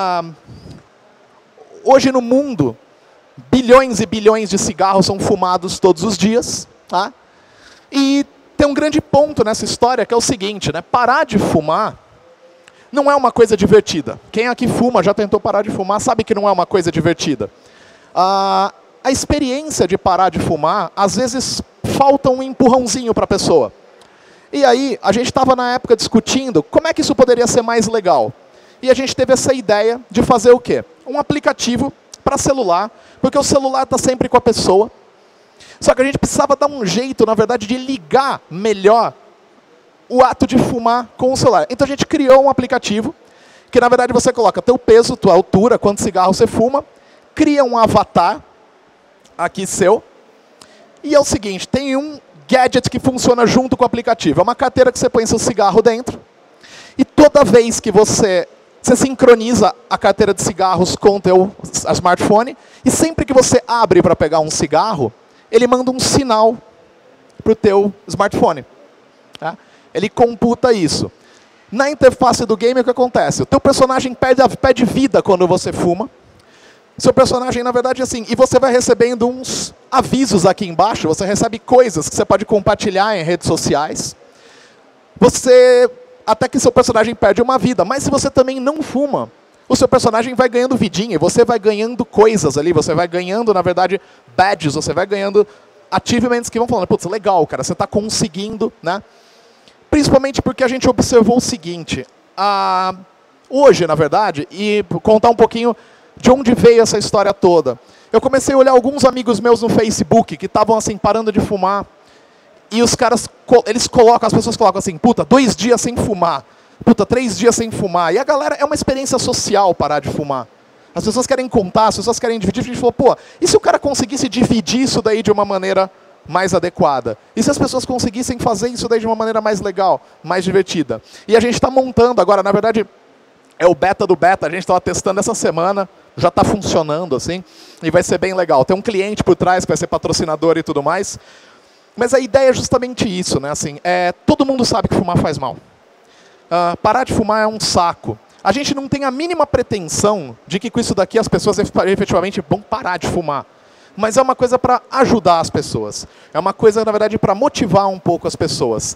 Hoje no mundo, bilhões e bilhões de cigarros são fumados todos os dias. Tá? E tem um grande ponto nessa história, que é o seguinte, né? Parar de fumar não é uma coisa divertida. Quem aqui fuma, já tentou parar de fumar, sabe que não é uma coisa divertida. A experiência de parar de fumar, às vezes, falta um empurrãozinho para a pessoa. E aí, a gente estava na época discutindo como é que isso poderia ser mais legal. E a gente teve essa ideia de fazer o quê? Um aplicativo para celular, porque o celular está sempre com a pessoa. Só que a gente precisava dar um jeito, na verdade, de ligar melhor o ato de fumar com o celular. Então a gente criou um aplicativo, que na verdade você coloca teu peso, tua altura, quanto cigarro você fuma, cria um avatar, aqui seu, e é o seguinte, tem um gadget que funciona junto com o aplicativo. É uma carteira que você põe seu cigarro dentro, e toda vez que você sincroniza a carteira de cigarros com o teu smartphone, e sempre que você abre para pegar um cigarro, ele manda um sinal para o teu smartphone. Tá? Ele computa isso. Na interface do game, o que acontece? O teu personagem perde vida quando você fuma. Seu personagem, na verdade, é assim, e você vai recebendo uns avisos aqui embaixo, você recebe coisas que você pode compartilhar em redes sociais. Até que seu personagem perde uma vida, mas se você também não fuma, o seu personagem vai ganhando vidinha, e você vai ganhando coisas ali, você vai ganhando, na verdade, badges, você vai ganhando achievements que vão falando, putz, legal, cara, você está conseguindo, né? Principalmente porque a gente observou o seguinte, hoje, na verdade, e contar um pouquinho de onde veio essa história toda. Eu comecei a olhar alguns amigos meus no Facebook que estavam assim, parando de fumar, e os caras, as pessoas colocam assim, puta, 2 dias sem fumar, puta, 3 dias sem fumar. E a galera, é uma experiência social parar de fumar. As pessoas querem contar, as pessoas querem dividir. A gente falou, pô, e se o cara conseguisse dividir isso daí de uma maneira mais adequada? E se as pessoas conseguissem fazer isso daí de uma maneira mais legal, mais divertida? E a gente está montando agora, na verdade, é o beta do beta, a gente estava testando essa semana, já está funcionando assim, e vai ser bem legal. Tem um cliente por trás que vai ser patrocinador e tudo mais. Mas a ideia é justamente isso, né? Assim, todo mundo sabe que fumar faz mal. Parar de fumar é um saco. A gente não tem a mínima pretensão de que com isso daqui as pessoas efetivamente vão parar de fumar. Mas é uma coisa para ajudar as pessoas. É uma coisa, na verdade, para motivar um pouco as pessoas.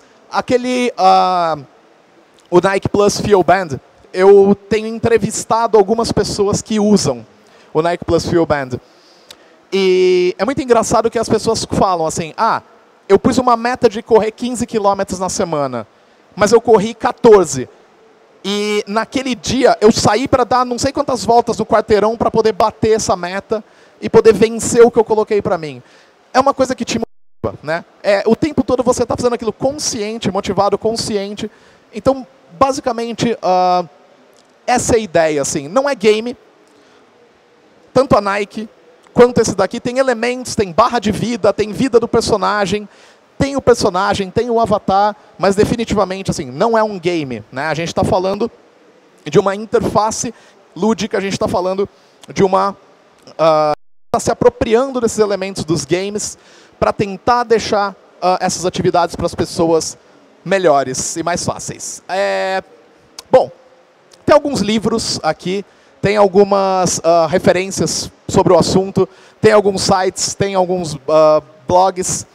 O Nike Plus Fuel Band, eu tenho entrevistado algumas pessoas que usam o Nike Plus Fuel Band. E é muito engraçado que as pessoas falam assim, eu pus uma meta de correr 15 km na semana, mas eu corri 14. E naquele dia eu saí para dar não sei quantas voltas no quarteirão para poder bater essa meta e poder vencer o que eu coloquei para mim. É uma coisa que te motiva, né? O tempo todo você está fazendo aquilo consciente, motivado, consciente. Então, basicamente, essa é a ideia. Assim. Não é game. Tanto a Nike quanto esse daqui tem elementos, tem barra de vida, tem vida do personagem, tem o personagem, tem o avatar, mas definitivamente assim, não é um game. Né? A gente está falando de uma interface lúdica, a gente está falando de uma... está se apropriando desses elementos dos games para tentar deixar essas atividades para as pessoas melhores e mais fáceis. Bom, tem alguns livros aqui, tem algumas referências sobre o assunto, tem alguns sites, tem alguns blogs.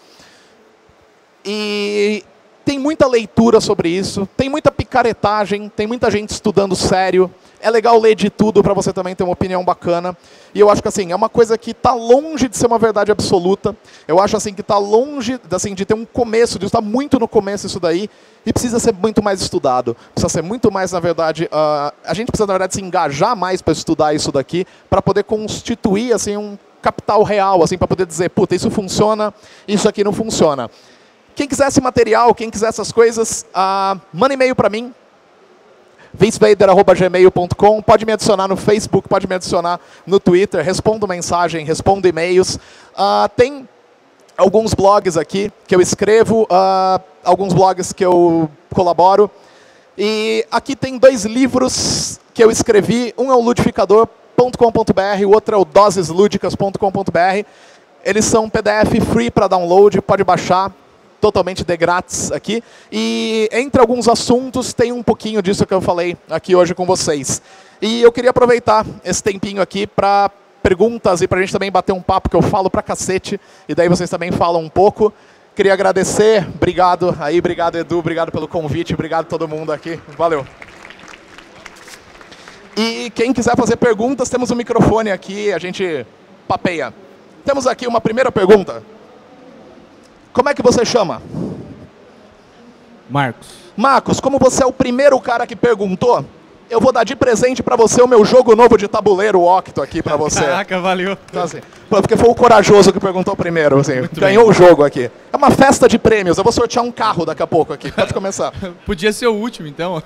E tem muita leitura sobre isso, tem muita picaretagem, tem muita gente estudando sério. É legal ler de tudo para você também ter uma opinião bacana. E eu acho que assim, é uma coisa que está longe de ser uma verdade absoluta. Eu acho assim, que está longe assim, de ter um começo, de estar muito no começo isso daí. E precisa ser muito mais estudado. Precisa ser muito mais, na verdade... a gente precisa, na verdade, se engajar mais para estudar isso daqui, para poder constituir assim, um capital real, assim, para poder dizer, puta, isso funciona, isso aqui não funciona. Quem quiser esse material, quem quiser essas coisas, manda e-mail para mim. vincevader@gmail.com, pode me adicionar no Facebook, pode me adicionar no Twitter, respondo mensagem, respondo e-mails. Tem alguns blogs aqui que eu escrevo, alguns blogs que eu colaboro. E aqui tem 2 livros que eu escrevi, um é o ludificador.com.br, o outro é o doseslúdicas.com.br. Eles são PDF free para download, pode baixar. totalmente de grátis aqui. E entre alguns assuntos tem um pouquinho disso que eu falei aqui hoje com vocês. E eu queria aproveitar esse tempinho aqui para perguntas e para a gente também bater um papo, que eu falo pra cacete, e daí vocês também falam um pouco. Queria agradecer, obrigado aí, obrigado Edu, obrigado pelo convite, obrigado a todo mundo aqui, valeu. E quem quiser fazer perguntas, temos um microfone aqui, a gente papeia. Temos aqui uma primeira pergunta. Como é que você chama? Marcos. Marcos, como você é o primeiro cara que perguntou, eu vou dar de presente pra você o meu jogo novo de tabuleiro, o Octo, aqui pra você. Caraca, valeu. Então, assim, porque foi o corajoso que perguntou primeiro, assim, ganhou bem. o jogo aqui. É uma festa de prêmios, eu vou sortear um carro daqui a pouco aqui, pode começar. Podia ser o último, então.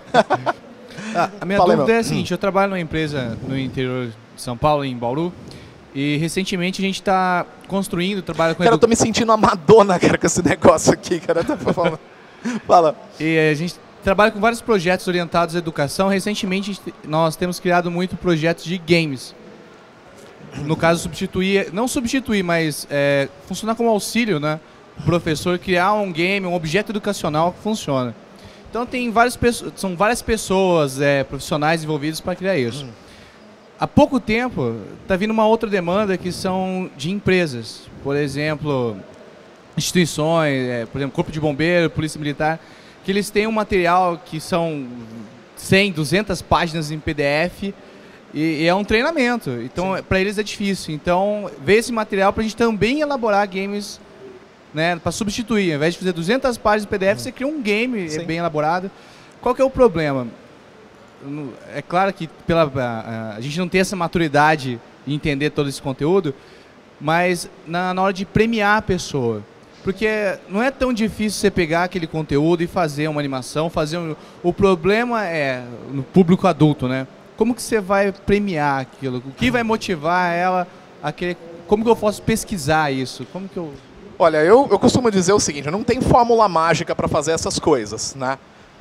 A minha dúvida é a seguinte, eu trabalho numa empresa no interior de São Paulo, em Bauru, e recentemente a gente está construindo, trabalha com... Cara, eu tô me sentindo a Madonna, cara, com esse negócio aqui, cara. Tá falando. Fala. E a gente trabalha com vários projetos orientados à educação. Recentemente nós temos criado muito projetos de games. No caso, não substituir, mas funcionar como auxílio, né? O professor criar um game, um objeto educacional que funciona. Então são várias pessoas profissionais envolvidas para criar isso. Há pouco tempo está vindo uma outra demanda que são de empresas. Por exemplo, instituições, por exemplo, Corpo de Bombeiro, Polícia Militar, que eles têm um material que são 100, 200 páginas em PDF e é um treinamento. Então, para eles é difícil. Então, ver esse material para a gente também elaborar games, né, para substituir. Ao invés de fazer 200 páginas de PDF, você cria um game bem elaborado. Qual que é o problema? É claro que a gente não tem essa maturidade de entender todo esse conteúdo, mas na hora de premiar a pessoa. Porque não é tão difícil você pegar aquele conteúdo e fazer uma animação, O problema é no público adulto, né? Como que você vai premiar aquilo? O que vai motivar ela a querer... Como que eu posso pesquisar isso? Como que eu... Olha, eu costumo dizer o seguinte, não tem fórmula mágica para fazer essas coisas, né?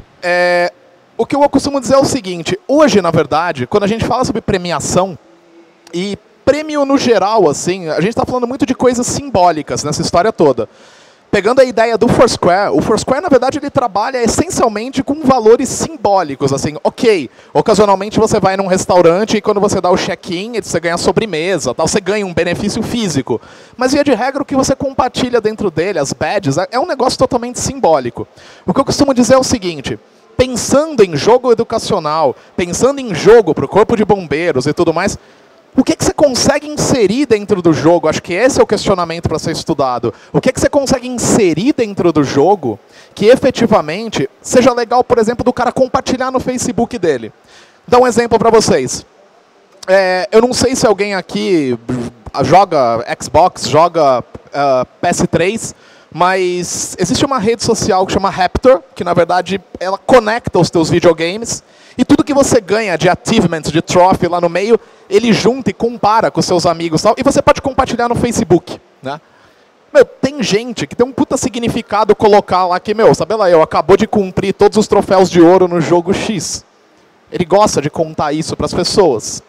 O que eu costumo dizer é o seguinte, hoje, na verdade, quando a gente fala sobre premiação, e prêmio no geral, assim, a gente está falando muito de coisas simbólicas nessa história toda. Pegando a ideia do Foursquare, o Foursquare, na verdade, ele trabalha essencialmente com valores simbólicos, assim, ok, ocasionalmente você vai num restaurante e quando você dá o check-in, você ganha sobremesa, tal, você ganha um benefício físico. Mas, via de regra, o que você compartilha dentro dele, as badges, é um negócio totalmente simbólico. O que eu costumo dizer é o seguinte, pensando em jogo educacional, pensando em jogo para o Corpo de Bombeiros e tudo mais, o que você consegue inserir dentro do jogo? Acho que esse é o questionamento para ser estudado. O que você consegue inserir dentro do jogo que efetivamente seja legal, por exemplo, do cara compartilhar no Facebook dele? Dá um exemplo para vocês. Eu não sei se alguém aqui joga Xbox, joga PS3, mas existe uma rede social que chama Raptor, que na verdade ela conecta os teus videogames e tudo que você ganha de achievements, de trophy lá no meio, ele junta e compara com os seus amigos e tal, e você pode compartilhar no Facebook, né? Meu, tem gente que tem um puta significado colocar lá que, sabe lá, acabou de cumprir todos os troféus de ouro no jogo X. Ele gosta de contar isso para as pessoas.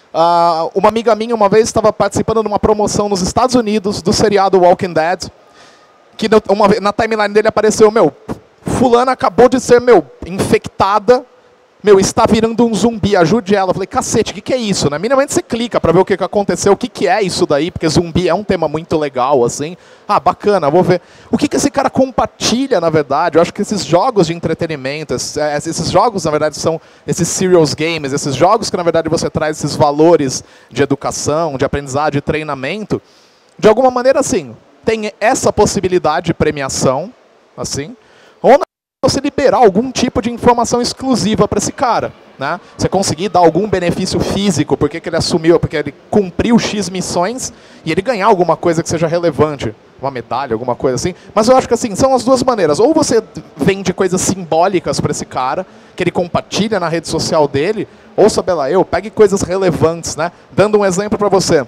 Uma amiga minha uma vez estava participando de uma promoção nos Estados Unidos do seriado Walking Dead, que na timeline dele apareceu, fulana acabou de ser, infectada, está virando um zumbi, ajude ela. Eu falei, cacete, o que é isso? Né? Minimamente você clica para ver o que aconteceu, o que é isso daí, porque zumbi é um tema muito legal, assim. Ah, bacana, vou ver. O que esse cara compartilha, na verdade? Eu acho que esses jogos de entretenimento, esses jogos, na verdade, são esses serious games, esses jogos que, na verdade, você traz esses valores de educação, de aprendizado, de treinamento, de alguma maneira, assim, tem essa possibilidade de premiação, assim, ou você liberar algum tipo de informação exclusiva para esse cara, né? Você conseguir dar algum benefício físico, porque ele assumiu, porque ele cumpriu X missões e ele ganhar alguma coisa que seja relevante, uma medalha, alguma coisa assim. Mas eu acho que assim, são as duas maneiras. Ou você vende coisas simbólicas para esse cara, que ele compartilha na rede social dele, ou, sabe lá, pegue coisas relevantes, né? Dando um exemplo para você.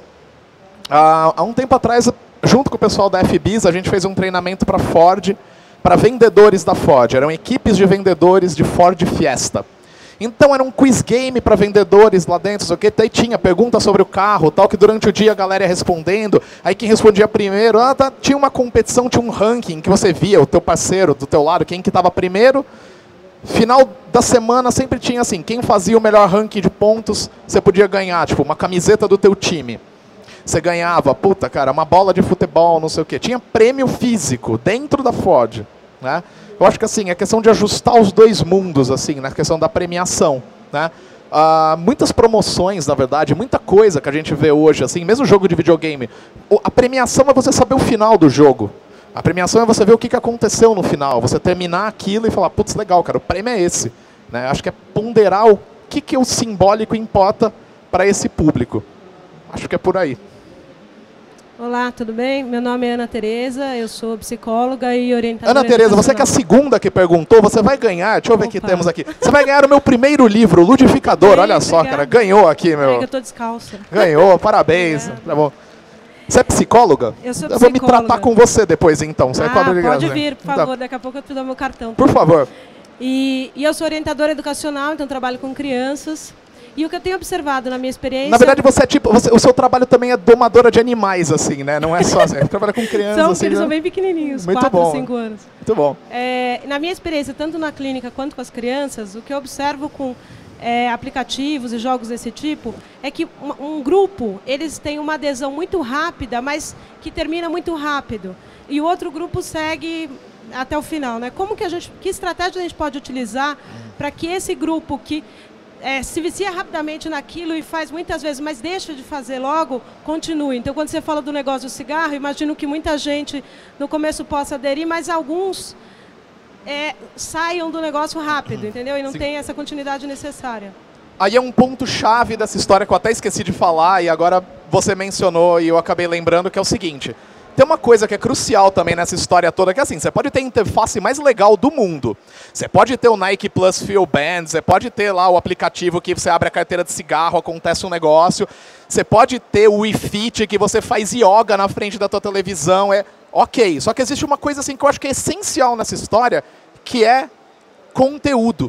Há um tempo atrás, junto com o pessoal da FBIS, a gente fez um treinamento para Ford, para vendedores da Ford. Eram equipes de vendedores de Ford Fiesta. Então era um quiz game para vendedores lá dentro, sei o quê. Daí tinha pergunta sobre o carro, tal, que durante o dia a galera ia respondendo. Aí quem respondia primeiro, tinha uma competição, tinha um ranking que você via o teu parceiro do teu lado, quem que estava primeiro. Final da semana sempre tinha assim, quem fazia o melhor ranking de pontos, você podia ganhar, tipo, uma camiseta do teu time. Você ganhava, puta, cara, uma bola de futebol, não sei o quê. Tinha prêmio físico dentro da Ford, né? Eu acho que assim, é questão de ajustar os dois mundos, assim, na questão da premiação, né? Muitas promoções, na verdade, muita coisa que a gente vê hoje, assim, mesmo jogo de videogame, a premiação é você saber o final do jogo. A premiação é você ver o que aconteceu no final, você terminar aquilo e falar, putz, legal, cara, o prêmio é esse, né? Acho que é ponderar o que o simbólico importa para esse público. Acho que é por aí. Olá, tudo bem? Meu nome é Ana Tereza, eu sou psicóloga e orientadora. Ana Tereza, você que é a segunda que perguntou, você vai ganhar, deixa eu ver o que temos aqui. Você vai ganhar o meu primeiro livro, Ludificador, olha só, obrigada. Cara, ganhou aqui, meu. É que eu tô descalça. Ganhou, parabéns. Tá bom. Você é psicóloga? Eu sou psicóloga. Eu vou me tratar com você depois, então. Você pode vir, por favor, daqui a pouco eu te dou meu cartão. Por favor. E eu sou orientadora educacional, então trabalho com crianças. E o que eu tenho observado na minha experiência... Na verdade, você é tipo... o seu trabalho também é domadora de animais, assim, né? Não é só... Você trabalha com crianças, assim... Eles são bem pequenininhos, muito 4 bom. ou 5 anos. Muito bom. Na minha experiência, tanto na clínica quanto com as crianças, o que eu observo com aplicativos e jogos desse tipo é que um grupo, eles têm uma adesão muito rápida, mas que termina muito rápido. E o outro grupo segue até o final, né? Que estratégia a gente pode utilizar para que esse grupo que... se vicia rapidamente naquilo e faz muitas vezes, mas deixa de fazer logo, continue. Então, quando você fala do negócio do cigarro, imagino que muita gente no começo possa aderir, mas alguns saiam do negócio rápido, entendeu? E não tem essa continuidade necessária. Aí é um ponto-chave dessa história que eu até esqueci de falar e agora você mencionou e eu acabei lembrando, que é o seguinte... Tem uma coisa que é crucial também nessa história toda, que é assim, você pode ter a interface mais legal do mundo. Você pode ter o Nike Plus Feel Band, você pode ter lá o aplicativo que você abre a carteira de cigarro, acontece um negócio. Você pode ter o Wii Fit, que você faz yoga na frente da tua televisão. Ok, só que existe uma coisa assim que eu acho que é essencial nessa história, que é conteúdo.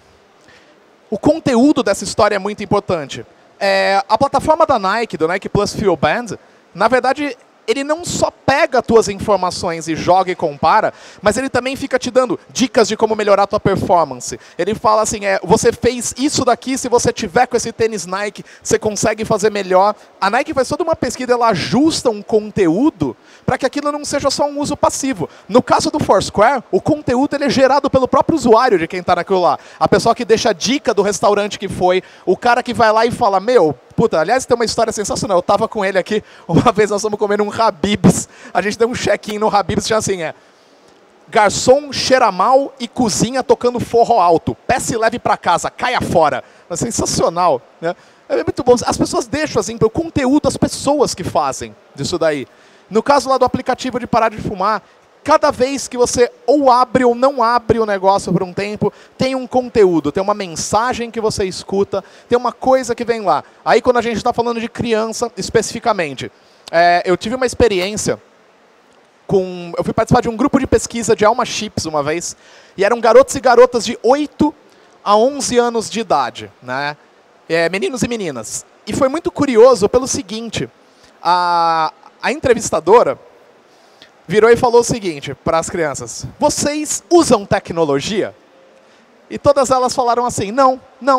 O conteúdo dessa história é muito importante. A plataforma da Nike, do Nike Plus Feel Band, na verdade... Ele não só pega as tuas informações e joga e compara, mas ele também fica te dando dicas de como melhorar a tua performance. Ele fala assim, você fez isso daqui, se você tiver com esse tênis Nike, você consegue fazer melhor. A Nike faz toda uma pesquisa, ela ajusta um conteúdo para que aquilo não seja só um uso passivo. No caso do Foursquare, o conteúdo ele é gerado pelo próprio usuário de quem está naquilo lá. A pessoa que deixa a dica do restaurante que foi, o cara que vai lá e fala, puta, aliás, tem uma história sensacional. Eu tava com ele aqui, uma vez nós fomos comer um Habib's. A gente deu um check-in no Habib's, tinha assim, garçom cheira mal e cozinha tocando forró alto. Peça e leve pra casa, caia fora. É sensacional, né? É muito bom. As pessoas deixam, assim, o conteúdo, as pessoas que fazem disso daí. No caso lá do aplicativo de parar de fumar, cada vez que você ou abre ou não abre o negócio por um tempo, tem um conteúdo, tem uma mensagem que você escuta, tem uma coisa que vem lá. Aí quando a gente está falando de criança, especificamente, eu tive uma experiência eu fui participar de um grupo de pesquisa de Alma Chips uma vez, e eram garotos e garotas de 8 a 11 anos de idade, né? Meninos e meninas. E foi muito curioso pelo seguinte, a entrevistadora virou e falou o seguinte para as crianças: vocês usam tecnologia? E todas elas falaram assim: não.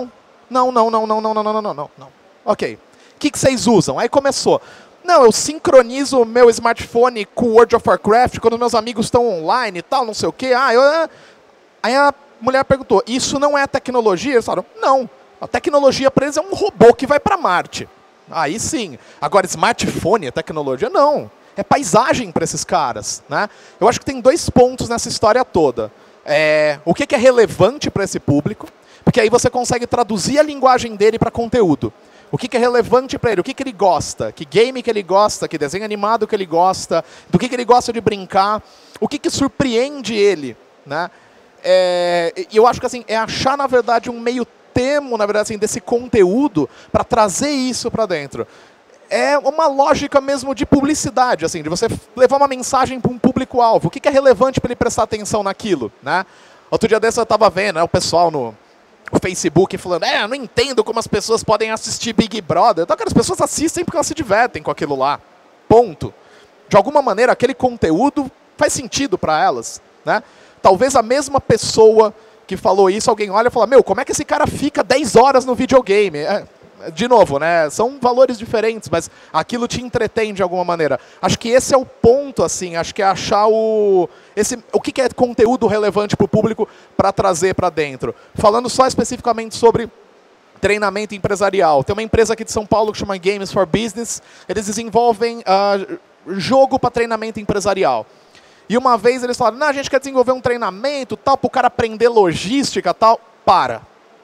Ok. O que vocês usam? Aí começou. Não, eu sincronizo o meu smartphone com o World of Warcraft quando meus amigos estão online e tal, não sei o quê. Aí a mulher perguntou: isso não é tecnologia? Eles falaram: não. A tecnologia para eles é um robô que vai para Marte. Aí sim. Agora, smartphone é tecnologia? Não. É paisagem para esses caras, né? Eu acho que tem 2 pontos nessa história toda. O que é relevante para esse público, porque aí você consegue traduzir a linguagem dele para conteúdo. O que é relevante para ele, o que ele gosta, que game que ele gosta, que desenho animado que ele gosta, do que ele gosta de brincar, o que surpreende ele, né? E eu acho que assim, achar, na verdade, um meio termo, na verdade, assim, desse conteúdo para trazer isso para dentro. É uma lógica mesmo de publicidade, assim, de você levar uma mensagem para um público-alvo. O que é relevante para ele prestar atenção naquilo, né? Outro dia desse eu estava vendo, o pessoal o Facebook falando, eu não entendo como as pessoas podem assistir Big Brother. Então, cara, as pessoas assistem porque elas se divertem com aquilo lá. Ponto. De alguma maneira, aquele conteúdo faz sentido para elas, né? Talvez a mesma pessoa que falou isso, alguém olha e fala, meu, como é que esse cara fica 10 horas no videogame? De novo, né? São valores diferentes, mas aquilo te entretém de alguma maneira. Acho que esse é o ponto, assim, acho que é achar o que é conteúdo relevante para o público para trazer para dentro. Falando só especificamente sobre treinamento empresarial. Tem uma empresa aqui de São Paulo que chama Games for Business. Eles desenvolvem jogo para treinamento empresarial. E uma vez eles falaram, não, a gente quer desenvolver um treinamento tal, para o cara aprender logística tal. Para.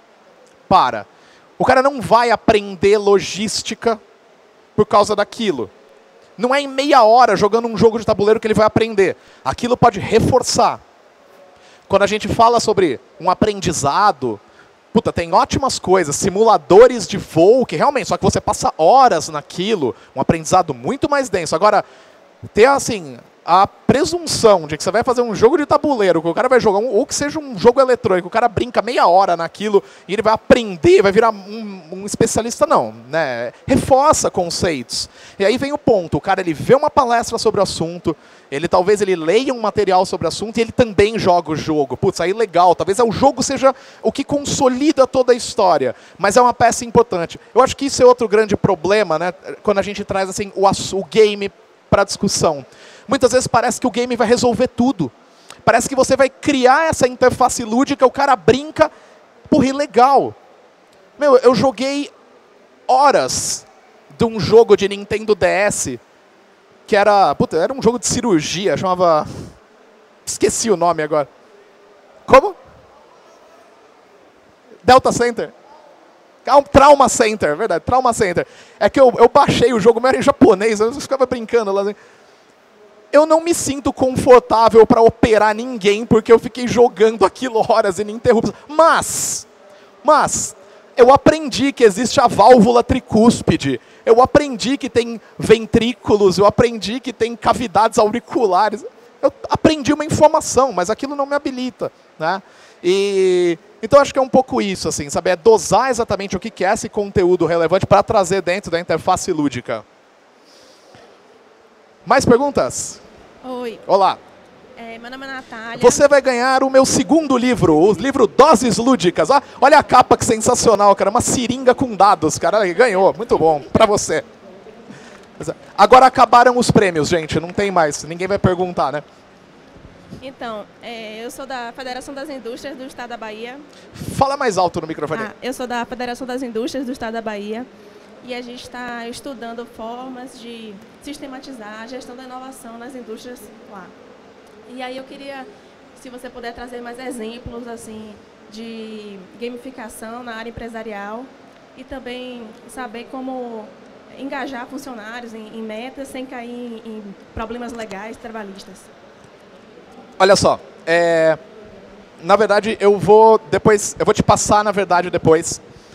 O cara não vai aprender logística por causa daquilo. Não é em meia hora jogando um jogo de tabuleiro que ele vai aprender. Aquilo pode reforçar. Quando a gente fala sobre um aprendizado, puta, tem ótimas coisas, simuladores de voo, que realmente, só que você passa horas naquilo, um aprendizado muito mais denso. Agora, ter assim, a presunção de que você vai fazer um jogo de tabuleiro, que o cara vai jogar, ou que seja um jogo eletrônico, o cara brinca meia hora naquilo e ele vai aprender, vai virar um especialista, não, né? Reforça conceitos. E aí vem o ponto, o cara ele vê uma palestra sobre o assunto, talvez ele leia um material sobre o assunto e ele também joga o jogo. Putz, aí legal, talvez o jogo seja o que consolida toda a história, mas é uma peça importante. Eu acho que isso é outro grande problema, né? Quando a gente traz assim, o game para discussão. Muitas vezes parece que o game vai resolver tudo. Parece que você vai criar essa interface lúdica, o cara brinca, porra, legal. Meu, eu joguei horas de um jogo de Nintendo DS, que era um jogo de cirurgia, chamava... Esqueci o nome agora. Como? Delta Center? Trauma Center, verdade, Trauma Center. É que eu baixei o jogo, mas era em japonês, eu ficava brincando lá. Eu não me sinto confortável para operar ninguém, porque eu fiquei jogando aquilo horas ininterruptas. Mas, eu aprendi que existe a válvula tricúspide, eu aprendi que tem ventrículos, eu aprendi que tem cavidades auriculares. Eu aprendi uma informação, mas aquilo não me habilita, né? Então acho que é um pouco isso, assim, sabe? É dosar exatamente o que é esse conteúdo relevante para trazer dentro da interface lúdica. Mais perguntas? Oi. Olá. Meu nome é Natália. Você vai ganhar o meu segundo livro, o livro Doses Lúdicas. Olha a capa que sensacional, cara. Uma seringa com dados, cara. Ganhou, muito bom, para você. Agora acabaram os prêmios, gente. Não tem mais, ninguém vai perguntar, né? Então, eu sou da Federação das Indústrias do Estado da Bahia. Fala mais alto no microfone. Eu sou da Federação das Indústrias do Estado da Bahia. E a gente está estudando formas de sistematizar a gestão da inovação nas indústrias lá. E aí eu queria, se você puder trazer mais exemplos assim, de gamificação na área empresarial e também saber como engajar funcionários em metas sem cair em problemas legais trabalhistas. Olha só, na verdade eu vou te passar, na verdade, depois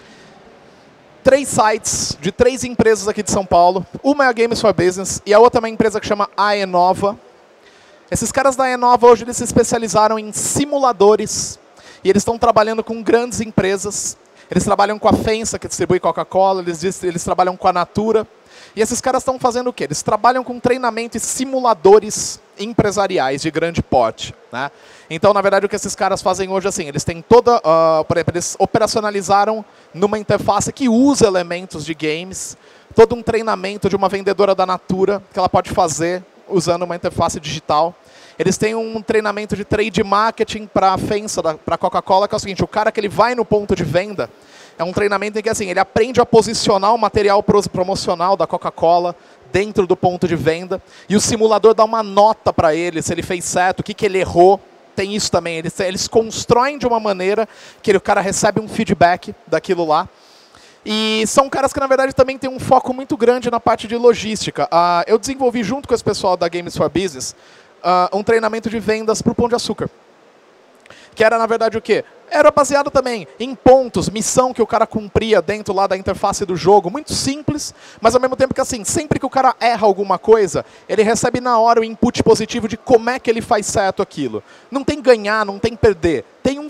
3 sites de 3 empresas aqui de São Paulo. Uma é a Games for Business e a outra é uma empresa que chama a Enova. Esses caras da Enova hoje eles se especializaram em simuladores e eles estão trabalhando com grandes empresas. Eles trabalham com a FEMSA, que distribui Coca-Cola, eles trabalham com a Natura. E esses caras estão fazendo o quê? Eles trabalham com treinamento e simuladores empresariais de grande porte, né? Então, na verdade, o que esses caras fazem hoje, assim, eles têm por exemplo, eles operacionalizaram numa interface que usa elementos de games, todo um treinamento de uma vendedora da Natura, que ela pode fazer usando uma interface digital. Eles têm um treinamento de trade marketing para a FEMSA, para a Coca-Cola, que é o seguinte, o cara que ele vai no ponto de venda, é um treinamento em que assim, ele aprende a posicionar o material promocional da Coca-Cola dentro do ponto de venda, e o simulador dá uma nota para ele, se ele fez certo, o que ele errou. Tem isso também, eles constroem de uma maneira que o cara recebe um feedback daquilo lá. E são caras que, na verdade, também têm um foco muito grande na parte de logística. Eu desenvolvi, junto com esse pessoal da Games for Business, um treinamento de vendas para o Pão de Açúcar. Que era, na verdade, o quê? Era baseado também em pontos, missão que o cara cumpria dentro lá da interface do jogo. Muito simples, mas ao mesmo tempo que assim, sempre que o cara erra alguma coisa, ele recebe na hora o input positivo de como é que ele faz certo aquilo. Não tem ganhar, não tem perder. Tem um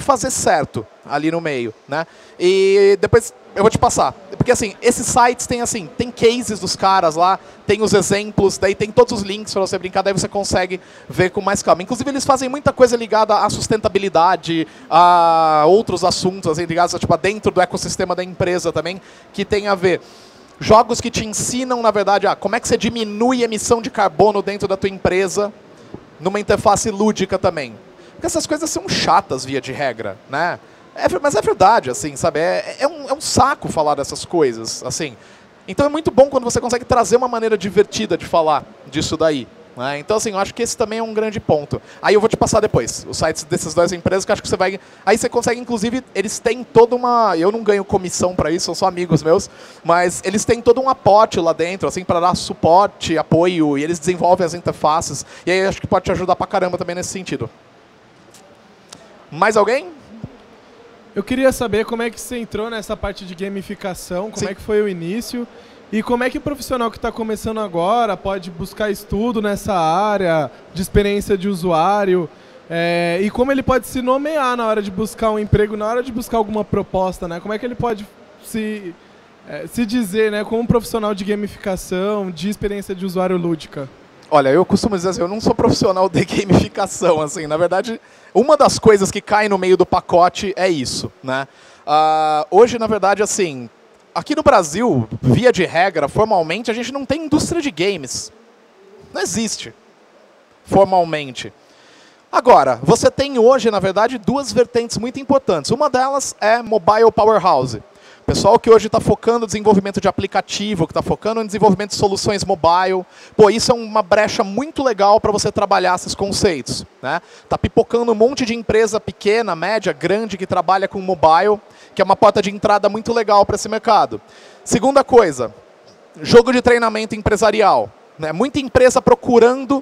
fazer certo ali no meio, né? E depois eu vou te passar. Porque assim, esses sites tem cases dos caras lá, tem os exemplos, daí tem todos os links para você brincar, daí você consegue ver com mais calma. Inclusive eles fazem muita coisa ligada à sustentabilidade, a outros assuntos, assim, ligados tipo, dentro do ecossistema da empresa também, que tem a ver. Jogos que te ensinam, na verdade, como é que você diminui a emissão de carbono dentro da tua empresa, numa interface lúdica também. Porque essas coisas são chatas, via de regra, né? Mas é verdade, assim, sabe? É um saco falar dessas coisas, assim. Então é muito bom quando você consegue trazer uma maneira divertida de falar disso daí. Né? Então, assim, eu acho que esse também é um grande ponto. Aí eu vou te passar depois os sites dessas duas empresas, que eu acho que você vai... Aí você consegue, inclusive, eles têm toda uma... Eu não ganho comissão para isso, são só amigos meus, mas eles têm todo um aporte lá dentro, assim, para dar suporte, apoio, e eles desenvolvem as interfaces. E aí eu acho que pode te ajudar pra caramba também nesse sentido. Mais alguém? Eu queria saber como é que você entrou nessa parte de gamificação, como é que foi o início e como é que o profissional que está começando agora pode buscar estudo nessa área de experiência de usuário e como ele pode se nomear na hora de buscar um emprego, na hora de buscar alguma proposta, né? Como é que ele pode se dizer, né, como um profissional de gamificação, de experiência de usuário lúdica? Olha, eu costumo dizer assim, eu não sou profissional de gamificação, assim, na verdade, uma das coisas que cai no meio do pacote é isso, né? Hoje, na verdade, assim, aqui no Brasil, via de regra, formalmente, a gente não tem indústria de games. Não existe, formalmente. Agora, você tem hoje, na verdade, duas vertentes muito importantes. Uma delas é Mobile Powerhouse. Pessoal que hoje está focando no desenvolvimento de aplicativo, que está focando no desenvolvimento de soluções mobile. Pô, isso é uma brecha muito legal para você trabalhar esses conceitos. Né? Tá pipocando um monte de empresa pequena, média, grande, que trabalha com mobile, que é uma porta de entrada muito legal para esse mercado. Segunda coisa, jogo de treinamento empresarial. Né? Muita empresa procurando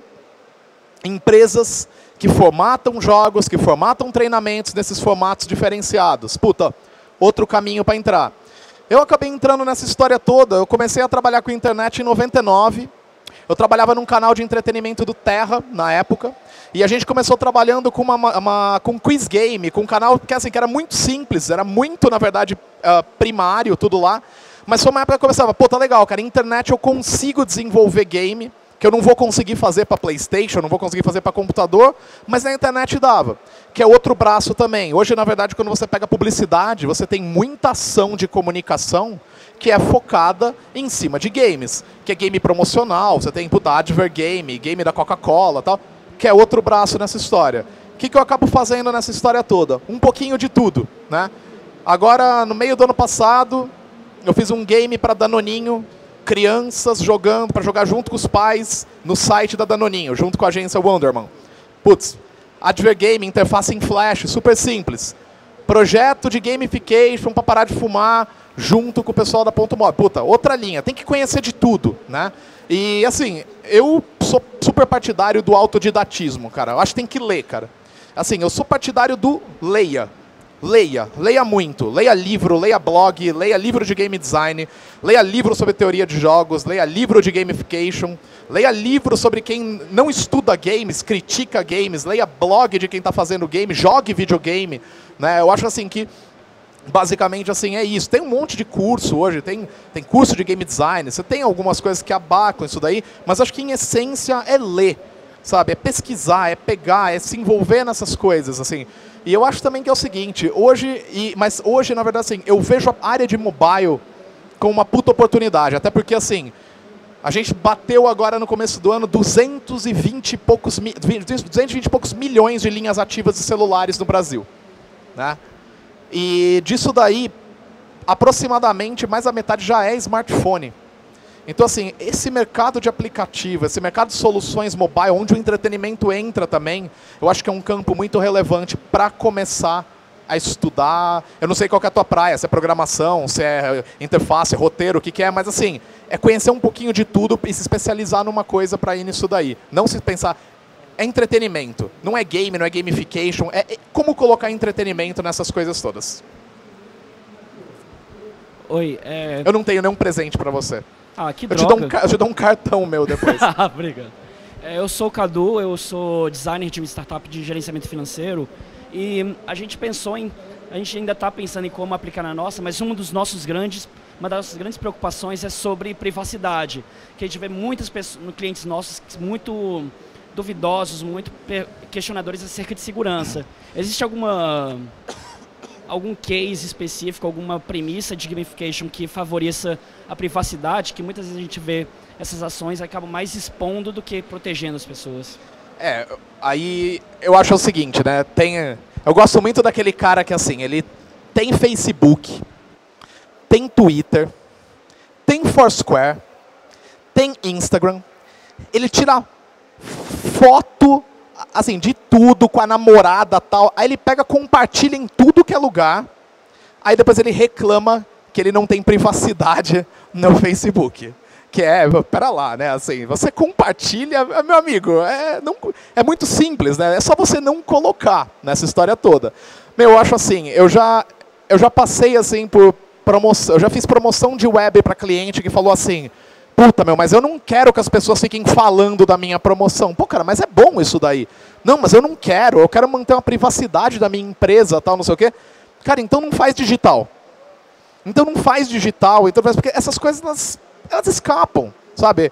empresas que formatam jogos, que formatam treinamentos nesses formatos diferenciados. Puta, outro caminho para entrar. Eu acabei entrando nessa história toda, eu comecei a trabalhar com internet em 99, eu trabalhava num canal de entretenimento do Terra, na época, e a gente começou trabalhando com com quiz game, com um canal que, assim, que era muito simples, era muito, na verdade, primário, tudo lá, mas foi uma época que eu pensava, pô, tá legal, cara, internet eu consigo desenvolver game, que eu não vou conseguir fazer para PlayStation, não vou conseguir fazer para computador, mas na internet dava. Que é outro braço também. Hoje, na verdade, quando você pega publicidade, você tem muita ação de comunicação que é focada em cima de games. Que é game promocional, você tem Adver Game, game da Coca-Cola, tal, que é outro braço nessa história. O que eu acabo fazendo nessa história toda? Um pouquinho de tudo. Né? Agora, no meio do ano passado, eu fiz um game para Danoninho, crianças jogando, para jogar junto com os pais no site da Danoninho, junto com a agência Wonderman. Putz, Adver Game, interface em Flash, super simples. Projeto de gamification para parar de fumar junto com o pessoal da Ponto Mob. Puta, outra linha, tem que conhecer de tudo, né? E assim, eu sou super partidário do autodidatismo, cara. Eu acho que tem que ler, cara. Assim, eu sou partidário do leia. Leia muito, leia livro, leia blog, leia livro de game design, leia livro sobre teoria de jogos, leia livro de gamification, leia livro sobre quem não estuda games, critica games, leia blog de quem está fazendo game, jogue videogame. Né? Eu acho assim que, basicamente, assim, é isso. Tem um monte de curso hoje, tem curso de game design, você tem algumas coisas que abacam isso daí, mas acho que em essência é ler, sabe? É pesquisar, é pegar, é se envolver nessas coisas, assim. E eu acho também que é o seguinte, mas hoje, na verdade, assim, eu vejo a área de mobile como uma puta oportunidade. Até porque, assim, a gente bateu agora no começo do ano 220 e poucos milhões de linhas ativas de celulares no Brasil. Né? E disso daí, aproximadamente, mais da metade já é smartphone. Então, assim, esse mercado de aplicativo, esse mercado de soluções mobile, onde o entretenimento entra também, eu acho que é um campo muito relevante para começar a estudar. Eu não sei qual que é a tua praia, se é programação, se é interface, roteiro, o que é, mas assim, é conhecer um pouquinho de tudo e se especializar numa coisa para ir nisso daí. Não se pensar, é entretenimento, não é game, não é gamification, é como colocar entretenimento nessas coisas todas. Oi, Eu não tenho nenhum presente para você. Ah, que eu droga. Eu te dou um cartão meu depois. Obrigado. Eu sou o Cadu, eu sou designer de uma startup de gerenciamento financeiro E a gente ainda está pensando em como aplicar na nossa, mas uma das nossas grandes preocupações é sobre privacidade, que a gente vê muitas pessoas, clientes nossos muito duvidosos, muito questionadores acerca de segurança. Existe algum case específico, alguma premissa de gamification que favoreça a privacidade, que muitas vezes a gente vê essas ações acabam mais expondo do que protegendo as pessoas? Aí eu acho o seguinte, né? Eu gosto muito daquele cara que, assim, ele tem Facebook, tem Twitter, tem Foursquare, tem Instagram, ele tira foto, assim, de tudo, com a namorada e tal, aí ele pega, compartilha em tudo que é lugar, aí depois ele reclama que ele não tem privacidade no Facebook. Que pera lá, né, assim, você compartilha, meu amigo, é muito simples, né, é só você não colocar nessa história toda. Eu acho assim, eu já passei, assim, por promoção, eu já fiz promoção de web para cliente que falou assim, puta, mas eu não quero que as pessoas fiquem falando da minha promoção. Pô, cara, mas é bom isso daí. Não, mas eu não quero, eu quero manter uma privacidade da minha empresa, tal, não sei o quê. Cara, então não faz digital. Então porque essas coisas, elas escapam, sabe?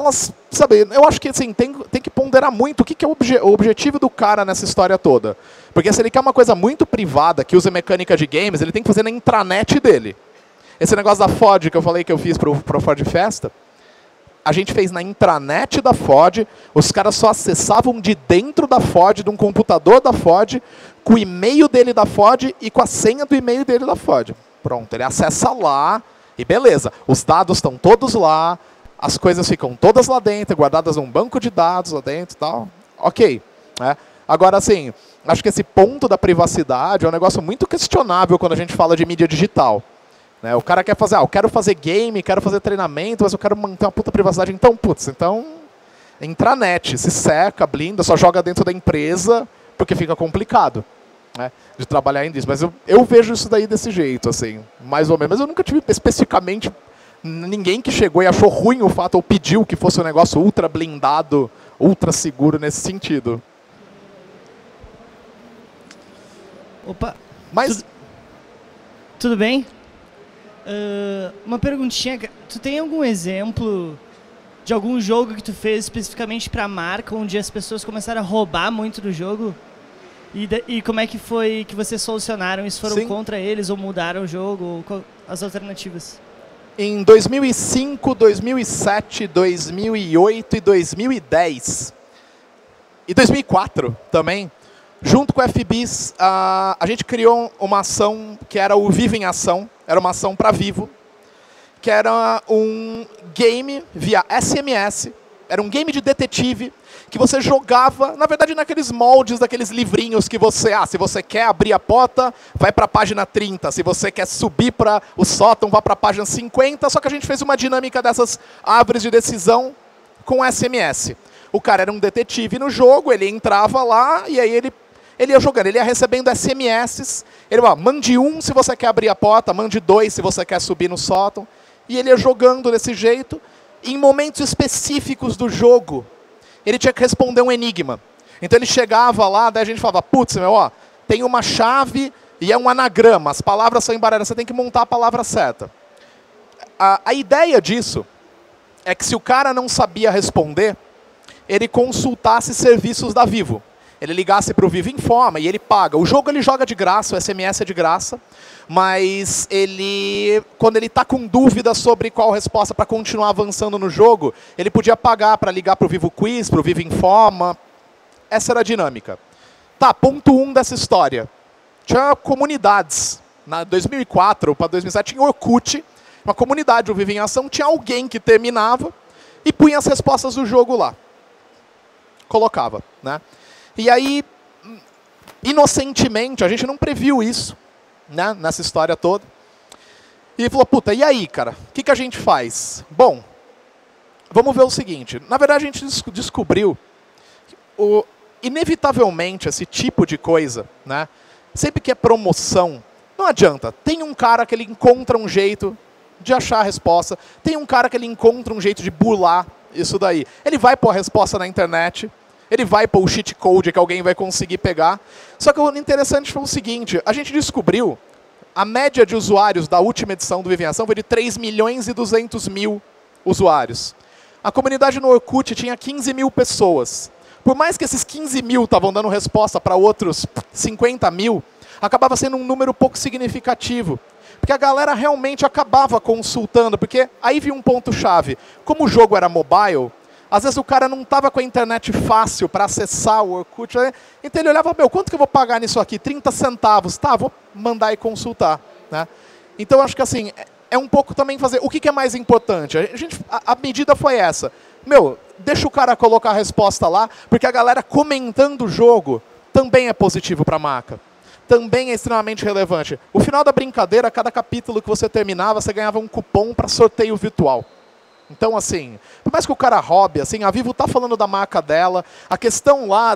Eu acho que, assim, tem que ponderar muito o que é o objetivo do cara nessa história toda. Porque se ele quer uma coisa muito privada, que use mecânica de games, ele tem que fazer na intranet dele. Esse negócio da Ford que eu falei que eu fiz pro Ford Festa, a gente fez na intranet da Ford, os caras só acessavam de dentro da Ford, de um computador da Ford, com o e-mail dele da Ford e com a senha do e-mail dele da Ford. Pronto, ele acessa lá e beleza. Os dados estão todos lá, as coisas ficam todas lá dentro, guardadas num banco de dados lá dentro e tal. Ok. Né? Agora, assim, acho que esse ponto da privacidade é um negócio muito questionável quando a gente fala de mídia digital. Né? O cara quer fazer, eu quero fazer game, quero fazer treinamento, mas eu quero manter uma puta privacidade. Então, intranet, se seca, blinda, só joga dentro da empresa, porque fica complicado, né, de trabalhar nisso. Mas eu vejo isso daí desse jeito, assim, mais ou menos. Mas eu nunca tive especificamente ninguém que chegou e achou ruim o fato, ou pediu que fosse um negócio ultra blindado, ultra seguro nesse sentido. Opa! Mas... Tudo bem? Uma perguntinha, tu tem algum exemplo de algum jogo que tu fez especificamente para a marca, onde as pessoas começaram a roubar muito do jogo? E como é que foi que vocês solucionaram isso? Foram contra eles ou mudaram o jogo? Ou as alternativas? Em 2005, 2007, 2008 e 2010 e 2004 também, junto com a FBIS, a gente criou uma ação que era o Vivo em Ação, era uma ação para Vivo, que era um game via SMS, era um game de detetive, que você jogava, na verdade, naqueles moldes daqueles livrinhos que você... se você quer abrir a porta, vai para a página 30. Se você quer subir para o sótão, vai para a página 50. Só que a gente fez uma dinâmica dessas árvores de decisão com SMS. O cara era um detetive no jogo, ele entrava lá e aí ele ia jogando, ele ia recebendo SMS. Ele mande 1 se você quer abrir a porta, mande 2 se você quer subir no sótão. E ele ia jogando desse jeito. Em momentos específicos do jogo, ele tinha que responder um enigma. Então ele chegava lá, daí a gente falava, putz, tem uma chave e é um anagrama, as palavras são embaralhadas, você tem que montar a palavra certa. A ideia disso é que se o cara não sabia responder, ele consultasse serviços da Vivo. Ele ligasse para o Vivo Informa e ele paga. O jogo ele joga de graça, o SMS é de graça, mas quando ele está com dúvida sobre qual resposta para continuar avançando no jogo, ele podia pagar para ligar para o Vivo Quiz, para o Vivo Informa. Essa era a dinâmica. Tá, ponto 1 dessa história. Tinha comunidades. Na 2004 para 2007 tinha Orkut, uma comunidade do Vivo em Ação, tinha alguém que terminava e punha as respostas do jogo lá. Colocava, né? E aí, inocentemente, a gente não previu isso, né, nessa história toda. E falou, puta, e aí, cara? O que a gente faz? Bom, vamos ver o seguinte. Na verdade, a gente descobriu, inevitavelmente, esse tipo de coisa, né, sempre que é promoção, não adianta. Tem um cara que ele encontra um jeito de achar a resposta. Tem um cara que ele encontra um jeito de burlar isso daí. Ele vai pôr a resposta na internet. ele vai pôr o cheat code que alguém vai conseguir pegar. Só que o interessante foi o seguinte, a gente descobriu, a média de usuários da última edição do Vive em Ação foi de 3.200.000 usuários. A comunidade no Orkut tinha 15 mil pessoas. Por mais que esses 15 mil estavam dando resposta para outros 50 mil, acabava sendo um número pouco significativo. Porque a galera realmente acabava consultando, porque aí vinha um ponto-chave. Como o jogo era mobile, às vezes o cara não estava com a internet fácil para acessar o Orkut, então ele olhava, meu, quanto que eu vou pagar nisso aqui? 30 centavos. Tá, vou mandar e consultar. Né? Então, acho que assim, é um pouco também fazer... O que é mais importante? A medida foi essa. Meu, deixa o cara colocar a resposta lá, porque a galera comentando o jogo também é positivo para a marca. Também é extremamente relevante. O final da brincadeira, cada capítulo que você terminava, você ganhava um cupom para sorteio virtual. Então, assim, por mais que o cara roube, assim, a Vivo está falando da marca dela, a questão lá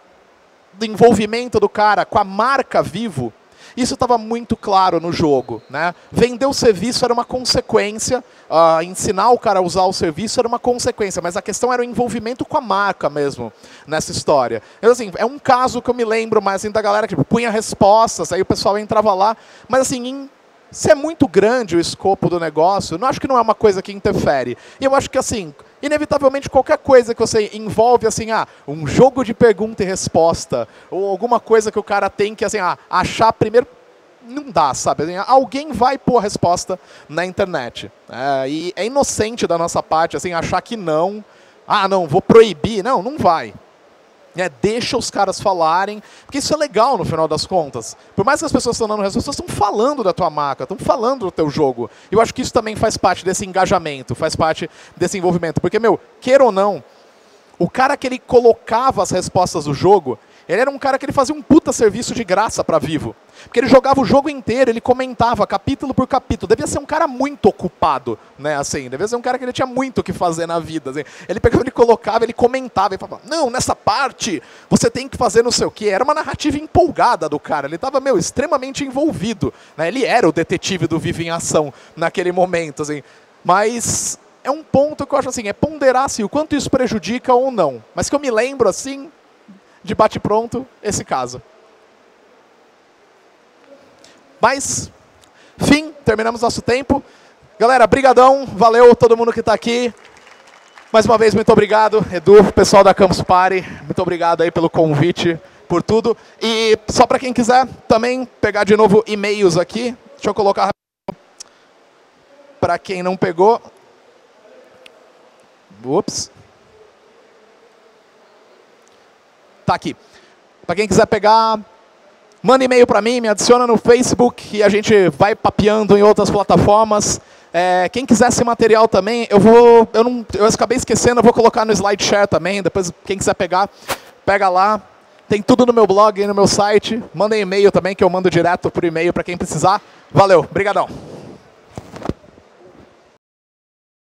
do envolvimento do cara com a marca Vivo, isso estava muito claro no jogo. Né? Vender o serviço era uma consequência, ensinar o cara a usar o serviço era uma consequência, mas a questão era o envolvimento com a marca mesmo nessa história. Então, assim, é um caso que eu me lembro mais assim, da galera que tipo, punha respostas, aí o pessoal entrava lá, mas assim, se é muito grande o escopo do negócio, eu acho que não é uma coisa que interfere. E eu acho que, assim, inevitavelmente qualquer coisa que você envolve, assim, um jogo de pergunta e resposta, ou alguma coisa que o cara tem que, assim, achar primeiro, não dá, sabe? Assim, alguém vai pôr a resposta na internet. E é inocente da nossa parte, assim, achar que não, não, vou proibir. Não, não vai. Deixa os caras falarem, porque isso é legal no final das contas. Por mais que as pessoas estão dando respostas, estão falando da tua marca, estão falando do teu jogo. E eu acho que isso também faz parte desse engajamento, faz parte desse envolvimento. Porque, meu, queira ou não, o cara que ele colocava as respostas do jogo, ele era um cara que ele fazia um puta serviço de graça para Vivo. Porque ele jogava o jogo inteiro, ele comentava capítulo por capítulo. Devia ser um cara muito ocupado, né? Assim, devia ser um cara que ele tinha muito o que fazer na vida. Assim. Ele pegava, ele colocava, ele comentava, ele falava, não, nessa parte você tem que fazer não sei o quê. Era uma narrativa empolgada do cara. Ele estava, meu, extremamente envolvido. Né? Ele era o detetive do Vive em Ação naquele momento, assim. Mas é um ponto que eu acho assim, é ponderar assim, o quanto isso prejudica ou não. Mas que eu me lembro, assim, de bate-pronto, esse caso. Mas, fim, terminamos nosso tempo. Galera, brigadão, valeu todo mundo que está aqui. Mais uma vez, muito obrigado, Edu, pessoal da Campus Party. Muito obrigado aí pelo convite, por tudo. E só para quem quiser também pegar de novo e-mails aqui. Deixa eu colocar para quem não pegou. Ups. Tá aqui. Para quem quiser pegar, manda e-mail para mim, me adiciona no Facebook e a gente vai papeando em outras plataformas. Quem quiser esse material também, eu acabei esquecendo, eu vou colocar no SlideShare também. Depois, quem quiser pegar, pega lá. Tem tudo no meu blog e no meu site. Manda e-mail também, que eu mando direto por e-mail para quem precisar. Valeu, brigadão.